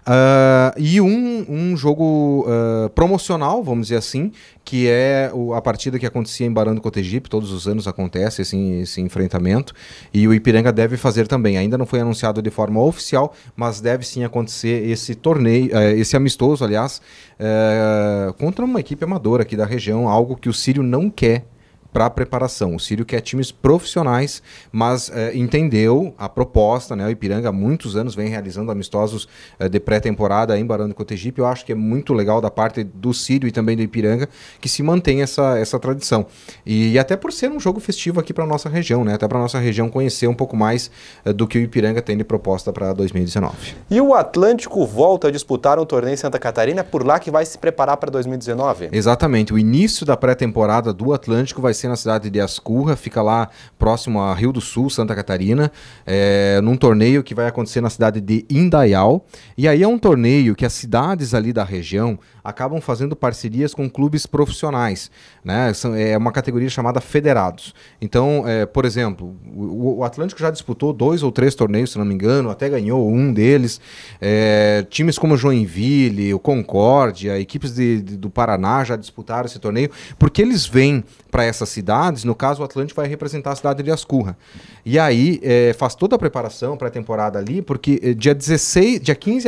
E um jogo promocional, vamos dizer assim, que é a partida que acontecia em Barão do Cotegipe. Todos os anos acontece esse enfrentamento, e o Ipiranga deve fazer também. Ainda não foi anunciado de forma oficial, mas deve sim acontecer esse torneio, esse amistoso, aliás, contra uma equipe amadora aqui da região, algo que o Círio não quer para a preparação. O Círio quer times profissionais, mas entendeu a proposta, né? O Ipiranga há muitos anos vem realizando amistosos de pré-temporada em Barão do Cotegipe. Eu acho que é muito legal da parte do Círio e também do Ipiranga que se mantém essa tradição. E até por ser um jogo festivo aqui para a nossa região, né? Até para a nossa região conhecer um pouco mais do que o Ipiranga tem de proposta para 2019. E o Atlântico volta a disputar um torneio em Santa Catarina, por lá que vai se preparar para 2019? Exatamente. O início da pré-temporada do Atlântico vai ser na cidade de Ascurra, fica lá próximo a Rio do Sul, Santa Catarina, num torneio que vai acontecer na cidade de Indaial. E aí é um torneio que as cidades ali da região acabam fazendo parcerias com clubes profissionais, né? É uma categoria chamada federados. Então, por exemplo, o Atlântico já disputou 2 ou 3 torneios, se não me engano, até ganhou um deles. Times como Joinville, o Concórdia, equipes do Paraná já disputaram esse torneio, porque eles vêm para essas cidades. No caso, o Atlântico vai representar a cidade de Ascurra. E aí faz toda a preparação para a temporada ali, porque dia 15 é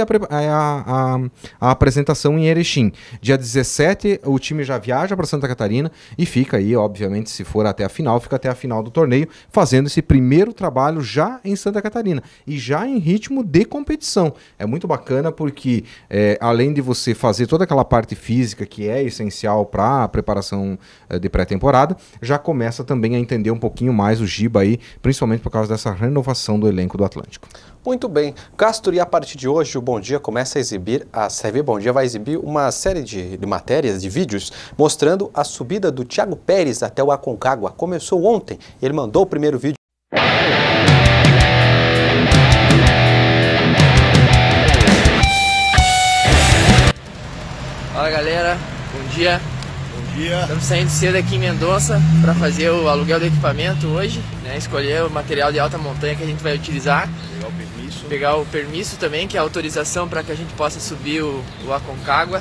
a apresentação em Erechim. Dia 17 o time já viaja para Santa Catarina e fica aí, obviamente, se for até a final, fica até a final do torneio, fazendo esse primeiro trabalho já em Santa Catarina e já em ritmo de competição. É muito bacana porque além de você fazer toda aquela parte física que é essencial para a preparação de pré-temporada, já começa também a entender um pouquinho mais o Giba aí, principalmente por causa dessa renovação do elenco do Atlântico. Muito bem. Castro, e a partir de hoje o Bom Dia começa a exibir, a TV Bom Dia vai exibir uma série de matérias, de vídeos, mostrando a subida do Thiago Pérez até o Aconcagua. Começou ontem, ele mandou o primeiro vídeo. Fala galera, bom dia. Estamos saindo cedo aqui em Mendonça para fazer o aluguel do equipamento hoje, né? Escolher o material de alta montanha que a gente vai utilizar. Pegar o permisso também, que é a autorização para que a gente possa subir o Aconcagua.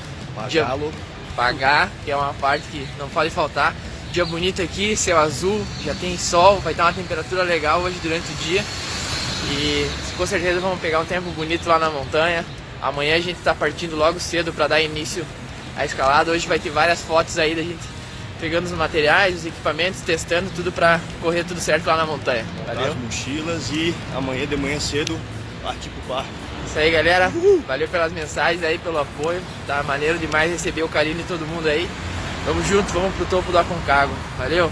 Pagar, que é uma parte que não pode faltar. Dia bonito aqui, céu azul, já tem sol, vai estar uma temperatura legal hoje durante o dia. E com certeza vamos pegar um tempo bonito lá na montanha. Amanhã a gente está partindo logo cedo para dar início à escalada. Hoje vai ter várias fotos aí da gente pegando os materiais, os equipamentos, testando tudo para correr tudo certo lá na montanha. Valeu? As mochilas e amanhã de manhã cedo partir pro parque. Isso aí, galera. Valeu pelas mensagens aí, pelo apoio. Tá maneiro demais receber o carinho de todo mundo aí. Vamos junto, vamos pro topo do Aconcagua. Valeu!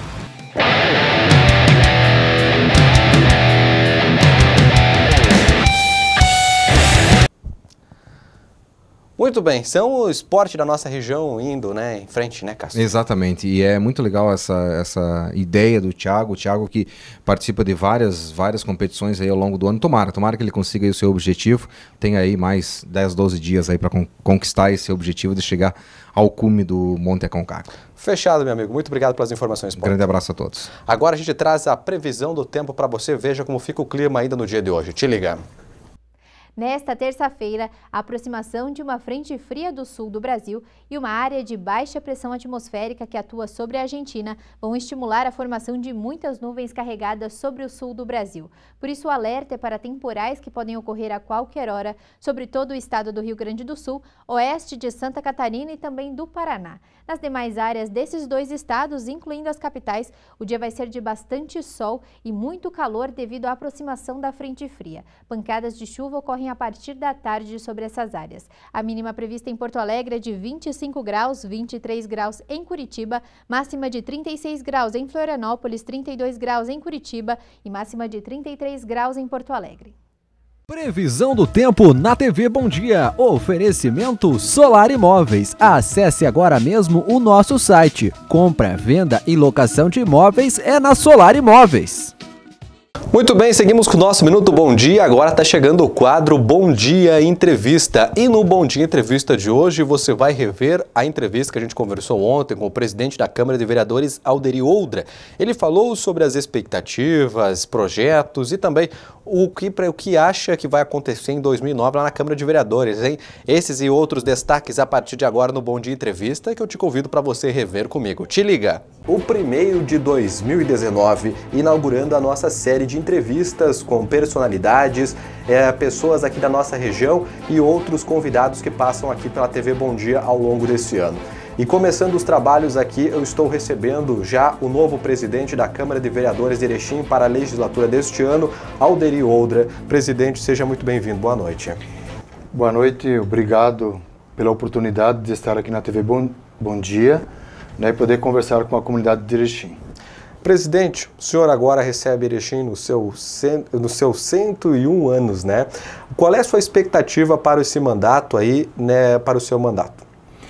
Muito bem, são o esporte da nossa região indo, né, em frente, né, Castro? Exatamente, e é muito legal essa ideia do Thiago, o Thiago que participa de várias competições aí ao longo do ano. Tomara que ele consiga aí o seu objetivo, tem aí mais 10, 12 dias aí para conquistar esse objetivo de chegar ao cume do Monte Aconcagua. Fechado, meu amigo. Muito obrigado pelas informações. Grande abraço a todos. Agora a gente traz a previsão do tempo para você. Veja como fica o clima ainda no dia de hoje. Te liga. Nesta terça-feira, a aproximação de uma frente fria do sul do Brasil e uma área de baixa pressão atmosférica que atua sobre a Argentina vão estimular a formação de muitas nuvens carregadas sobre o sul do Brasil. Por isso, o alerta é para temporais que podem ocorrer a qualquer hora sobre todo o estado do Rio Grande do Sul, oeste de Santa Catarina e também do Paraná. Nas demais áreas desses dois estados, incluindo as capitais, o dia vai ser de bastante sol e muito calor devido à aproximação da frente fria. Pancadas de chuva ocorrem a partir da tarde sobre essas áreas. A mínima prevista em Porto Alegre é de 25 graus, 23 graus em Curitiba, máxima de 36 graus em Florianópolis, 32 graus em Curitiba e máxima de 33 graus em Porto Alegre. Previsão do tempo na TV Bom Dia. Oferecimento Solar Imóveis. Acesse agora mesmo o nosso site. Compra, venda e locação de imóveis é na Solar Imóveis. Muito bem, seguimos com o nosso Minuto Bom Dia. Agora está chegando o quadro Bom Dia Entrevista. E no Bom Dia Entrevista de hoje você vai rever a entrevista que a gente conversou ontem com o presidente da Câmara de Vereadores, Alderi Oldra. Ele falou sobre as expectativas, projetos e também o que acha que vai acontecer em 2009 lá na Câmara de Vereadores, hein? Esses e outros destaques a partir de agora no Bom Dia Entrevista que eu te convido para você rever comigo. Te liga! O 1º de 2019, inaugurando a nossa série de entrevistas com personalidades, pessoas aqui da nossa região e outros convidados que passam aqui pela TV Bom Dia ao longo desse ano. E começando os trabalhos aqui, eu estou recebendo já o novo presidente da Câmara de Vereadores de Erechim para a legislatura deste ano, Alderi Oldra. Presidente, seja muito bem-vindo. Boa noite. Boa noite, obrigado pela oportunidade de estar aqui na TV Bom Dia, né, e poder conversar com a comunidade de Erechim. Presidente, o senhor agora recebe Erechim no seu 101 anos, né? Qual é a sua expectativa para esse mandato aí, né, para o seu mandato?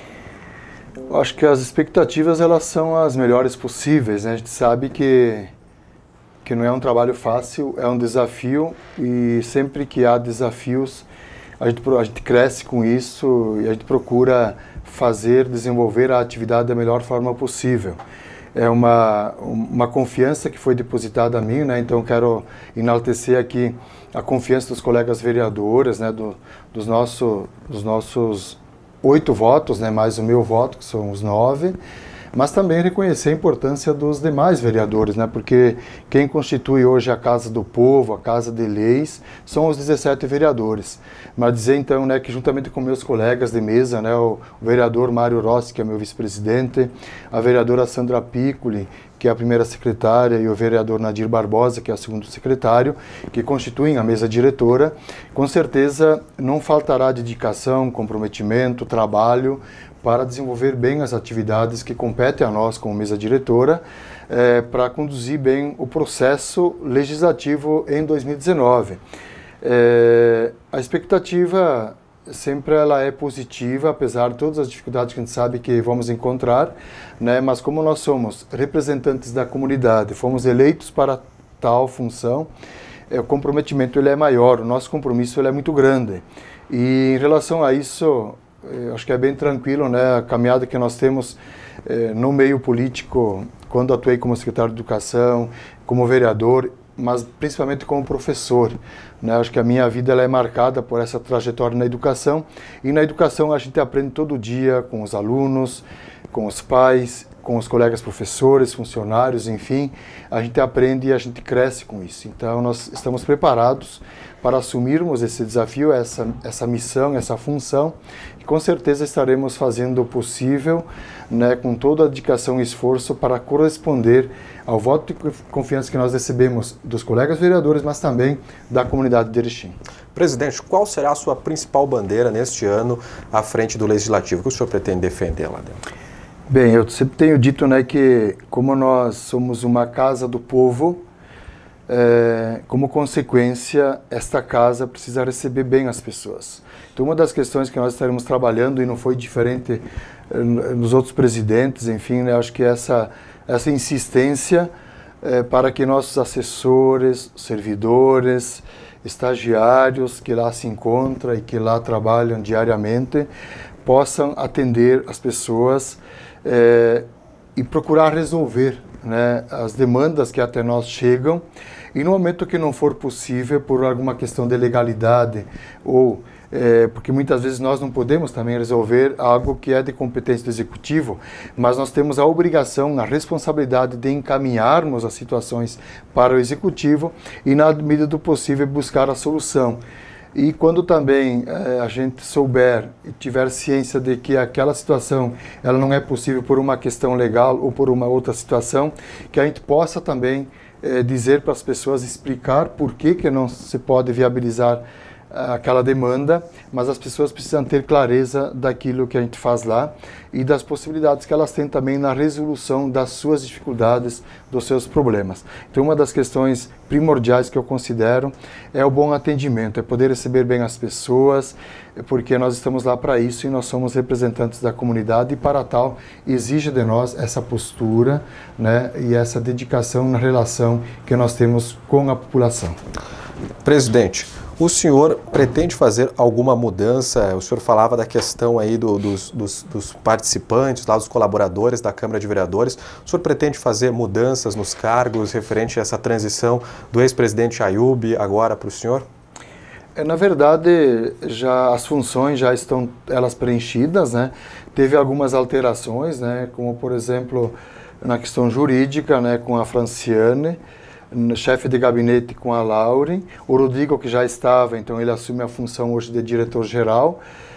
Eu acho que as expectativas elas são as melhores possíveis, né? A gente sabe que não é um trabalho fácil, é um desafio e sempre que há desafios a gente cresce com isso e a gente procura desenvolver a atividade da melhor forma possível. É uma confiança que foi depositada a mim, né? Então quero enaltecer aqui a confiança dos colegas vereadores, né? Dos nossos 8 votos, né? Mais o meu voto, que são os 9, mas também reconhecer a importância dos demais vereadores, né? Porque quem constitui hoje a Casa do Povo, a Casa de Leis, são os 17 vereadores. Mas dizer então, né, que juntamente com meus colegas de mesa, né, o vereador Mário Rossi, que é meu vice-presidente, a vereadora Sandra Piccoli, que é a primeira secretária, e o vereador Nadir Barbosa, que é o segundo secretário, que constituem a mesa diretora, com certeza não faltará dedicação, comprometimento, trabalho, para desenvolver bem as atividades que competem a nós como mesa diretora, para conduzir bem o processo legislativo em 2019. A expectativa sempre ela é positiva, apesar de todas as dificuldades que a gente sabe que vamos encontrar, né? Mas como nós somos representantes da comunidade, fomos eleitos para tal função, o comprometimento ele é maior, o nosso compromisso ele é muito grande. E em relação a isso, eu acho que é bem tranquilo, né, a caminhada que nós temos no meio político, quando atuei como secretário de Educação, como vereador, mas principalmente como professor, né? Acho que a minha vida ela é marcada por essa trajetória na educação, e na educação a gente aprende todo dia com os alunos, com os pais, com os colegas professores, funcionários, enfim, a gente aprende e a gente cresce com isso. Então nós estamos preparados para assumirmos esse desafio, essa missão, essa função, e com certeza estaremos fazendo o possível, né, com toda a dedicação e esforço para corresponder ao voto de confiança que nós recebemos dos colegas vereadores, mas também da comunidade de Erechim. Presidente, qual será a sua principal bandeira neste ano à frente do Legislativo? O que o senhor pretende defender lá dentro? Bem, eu sempre tenho dito, né, que como nós somos uma casa do povo, como consequência, esta casa precisa receber bem as pessoas. Então, uma das questões que nós estaremos trabalhando, e não foi diferente nos outros presidentes, enfim, né, acho que essa insistência para que nossos assessores, servidores, estagiários que lá se encontram e que lá trabalham diariamente, possam atender as pessoas e procurar resolver né, as demandas que até nós chegam, e no momento que não for possível, por alguma questão de legalidade, ou porque muitas vezes nós não podemos também resolver algo que é de competência do Executivo, mas nós temos a obrigação, a responsabilidade de encaminharmos as situações para o Executivo e, na medida do possível, buscar a solução. E quando também a gente souber e tiver ciência de que aquela situação ela não é possível por uma questão legal ou por uma outra situação, que a gente possa também dizer para as pessoas, explicar por que não se pode viabilizar aquela demanda, mas as pessoas precisam ter clareza daquilo que a gente faz lá e das possibilidades que elas têm também na resolução das suas dificuldades, dos seus problemas. Então, uma das questões primordiais que eu considero é o bom atendimento, é poder receber bem as pessoas, porque nós estamos lá para isso e nós somos representantes da comunidade e, para tal, exige de nós essa postura, né, e essa dedicação na relação que nós temos com a população. Presidente, o senhor pretende fazer alguma mudança? O senhor falava da questão aí dos participantes, lá, dos colaboradores da Câmara de Vereadores. O senhor pretende fazer mudanças nos cargos referente a essa transição do ex-presidente Ayub agora para o senhor? Na verdade, já as funções já estão elas preenchidas, né? Teve algumas alterações, né? Como, por exemplo, na questão jurídica, né? Com a Franciane, chefe de gabinete com a Lauren, o Rodrigo, que já estava, então ele assume a função hoje de diretor-geral,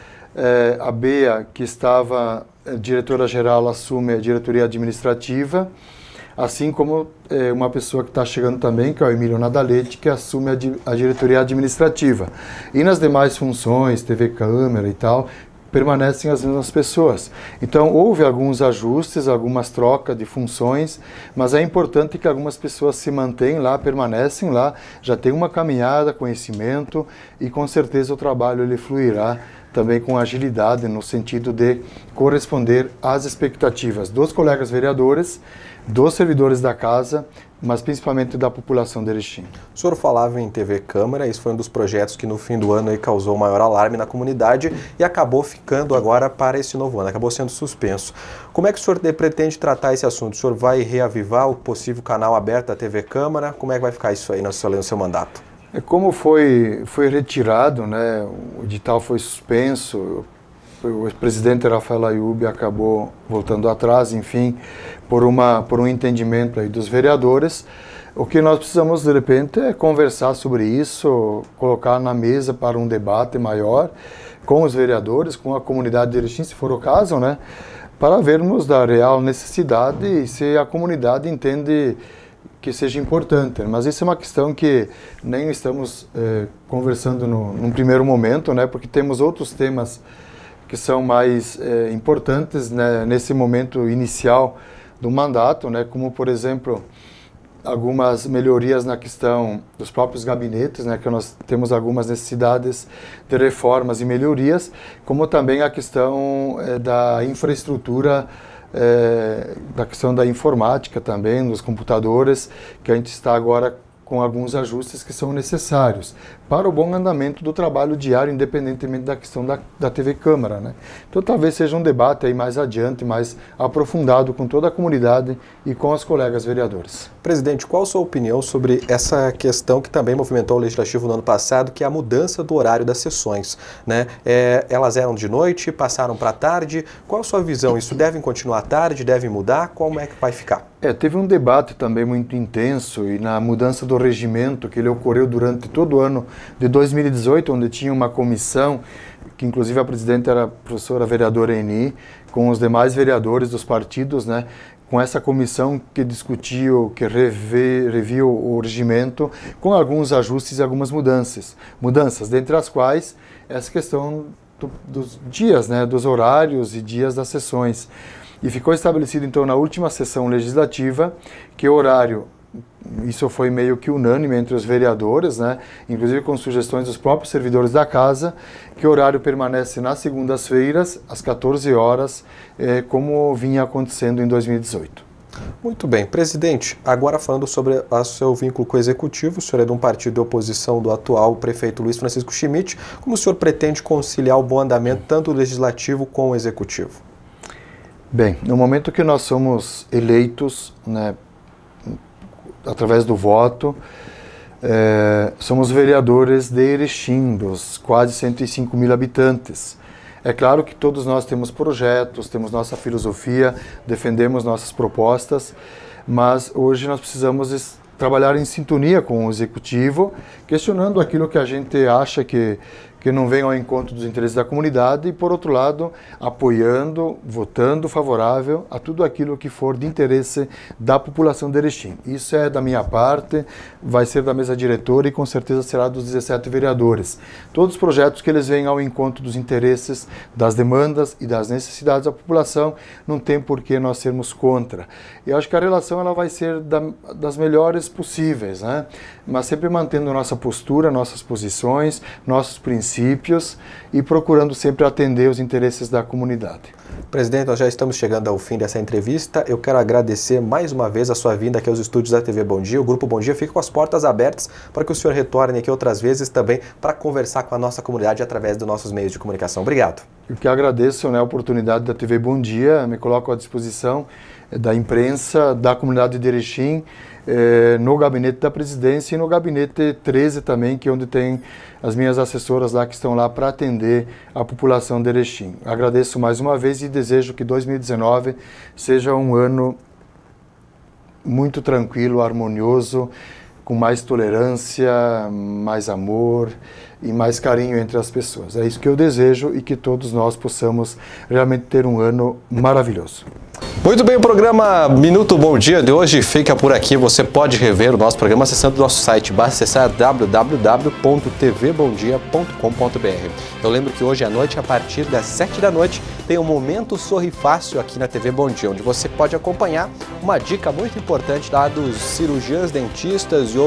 a Bea, que estava diretora-geral, assume a diretoria administrativa, assim como uma pessoa que está chegando também, que é o Emílio Nadalete, que assume a diretoria administrativa. E nas demais funções, TV Câmara e tal, permanecem as mesmas pessoas. Então, houve alguns ajustes, algumas trocas de funções, mas é importante que algumas pessoas se mantenham lá, permanecem lá, já tem uma caminhada, conhecimento, e com certeza o trabalho ele fluirá também com agilidade, no sentido de corresponder às expectativas dos colegas vereadores, dos servidores da casa, mas principalmente da população de Erechim. O senhor falava em TV Câmara, isso foi um dos projetos que no fim do ano aí causou maior alarme na comunidade e acabou ficando agora para esse novo ano, acabou sendo suspenso. Como é que o senhor pretende tratar esse assunto? O senhor vai reavivar o possível canal aberto da TV Câmara? Como é que vai ficar isso aí no seu mandato? Como foi retirado, né, o edital foi suspenso, o ex-presidente Rafael Ayub acabou voltando atrás, enfim, por um entendimento aí dos vereadores. O que nós precisamos, de repente, é conversar sobre isso, colocar na mesa para um debate maior com os vereadores, com a comunidade de Erechim, se for o caso, né, para vermos da real necessidade e se a comunidade entende que seja importante. Mas isso é uma questão que nem estamos conversando num primeiro momento, né, porque temos outros temas que são mais importantes, né, nesse momento inicial do mandato, né, como, por exemplo, algumas melhorias na questão dos próprios gabinetes, né, que nós temos algumas necessidades de reformas e melhorias, como também a questão da infraestrutura, da questão da informática também, dos computadores, que a gente está agora com alguns ajustes que são necessários para o bom andamento do trabalho diário, independentemente da questão da TV Câmara, né? Então talvez seja um debate aí mais adiante, mais aprofundado com toda a comunidade e com os colegas vereadores. Presidente, qual a sua opinião sobre essa questão que também movimentou o Legislativo no ano passado, que é a mudança do horário das sessões, né? Elas eram de noite, passaram para tarde. Qual a sua visão? Isso devem continuar à tarde, devem mudar? Como é que vai ficar? Teve um debate também muito intenso e na mudança do regimento, que ele ocorreu durante todo o ano de 2018, onde tinha uma comissão, que inclusive a presidente era a professora vereadora Eni, com os demais vereadores dos partidos, né, com essa comissão que discutiu, que reviu o regimento, com alguns ajustes e algumas mudanças, dentre as quais essa questão dos dias, né, dos horários e dias das sessões. E ficou estabelecido, então, na última sessão legislativa, que o horário, isso foi meio que unânime entre os vereadores, né, inclusive com sugestões dos próprios servidores da casa, que o horário permanece nas segundas-feiras, às 14 horas, como vinha acontecendo em 2018. Muito bem. Presidente, agora falando sobre o seu vínculo com o Executivo, o senhor é de um partido de oposição do atual prefeito Luiz Francisco Schmidt, como o senhor pretende conciliar o bom andamento tanto do Legislativo com o Executivo? Bem, no momento que nós somos eleitos, né, através do voto. Somos vereadores de Erechim, dos quase 105 mil habitantes. É claro que todos nós temos projetos, temos nossa filosofia, defendemos nossas propostas, mas hoje nós precisamos trabalhar em sintonia com o Executivo, questionando aquilo que a gente acha que não vem ao encontro dos interesses da comunidade e, por outro lado, apoiando, votando favorável a tudo aquilo que for de interesse da população de Erechim. Isso é da minha parte, vai ser da mesa diretora e com certeza será dos 17 vereadores. Todos os projetos que eles venham ao encontro dos interesses, das demandas e das necessidades da população, não tem por que nós sermos contra. Eu acho que a relação ela vai ser das melhores possíveis, né? Mas sempre mantendo nossa postura, nossas posições, nossos princípios e procurando sempre atender os interesses da comunidade. Presidente, nós já estamos chegando ao fim dessa entrevista. Eu quero agradecer mais uma vez a sua vinda aqui aos estúdios da TV Bom Dia. O Grupo Bom Dia fica com as portas abertas para que o senhor retorne aqui outras vezes também para conversar com a nossa comunidade através dos nossos meios de comunicação. Obrigado. Eu que agradeço, né, a oportunidade da TV Bom Dia, me coloco à disposição da imprensa, da comunidade de Erechim, no gabinete da presidência e no gabinete 13 também, que é onde tem as minhas assessoras lá que estão lá para atender a população de Erechim. Agradeço mais uma vez e desejo que 2019 seja um ano muito tranquilo, harmonioso, com mais tolerância, mais amor e mais carinho entre as pessoas. É isso que eu desejo e que todos nós possamos realmente ter um ano maravilhoso. Muito bem, o programa Minuto Bom Dia de hoje fica por aqui. Você pode rever o nosso programa acessando o nosso site. Basta acessar www.tvbomdia.com.br. Eu lembro que hoje à noite, a partir das 7 da noite, tem o Momento Sorri Fácil aqui na TV Bom Dia, onde você pode acompanhar uma dica muito importante lá dos cirurgiões dentistas e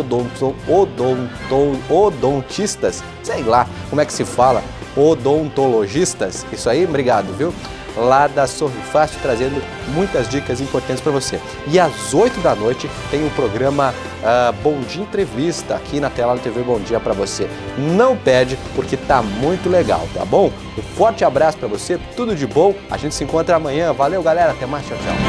odontistas, sei lá como é que se fala, odontologistas. Isso aí, obrigado, viu? Lá da Sorri Fácil, trazendo muitas dicas importantes para você. E às 8 da noite tem o programa Bom Dia Entrevista aqui na tela da TV Bom Dia para você. Não perde, porque tá muito legal, tá bom? Um forte abraço para você, tudo de bom. A gente se encontra amanhã. Valeu, galera. Até mais, tchau, tchau.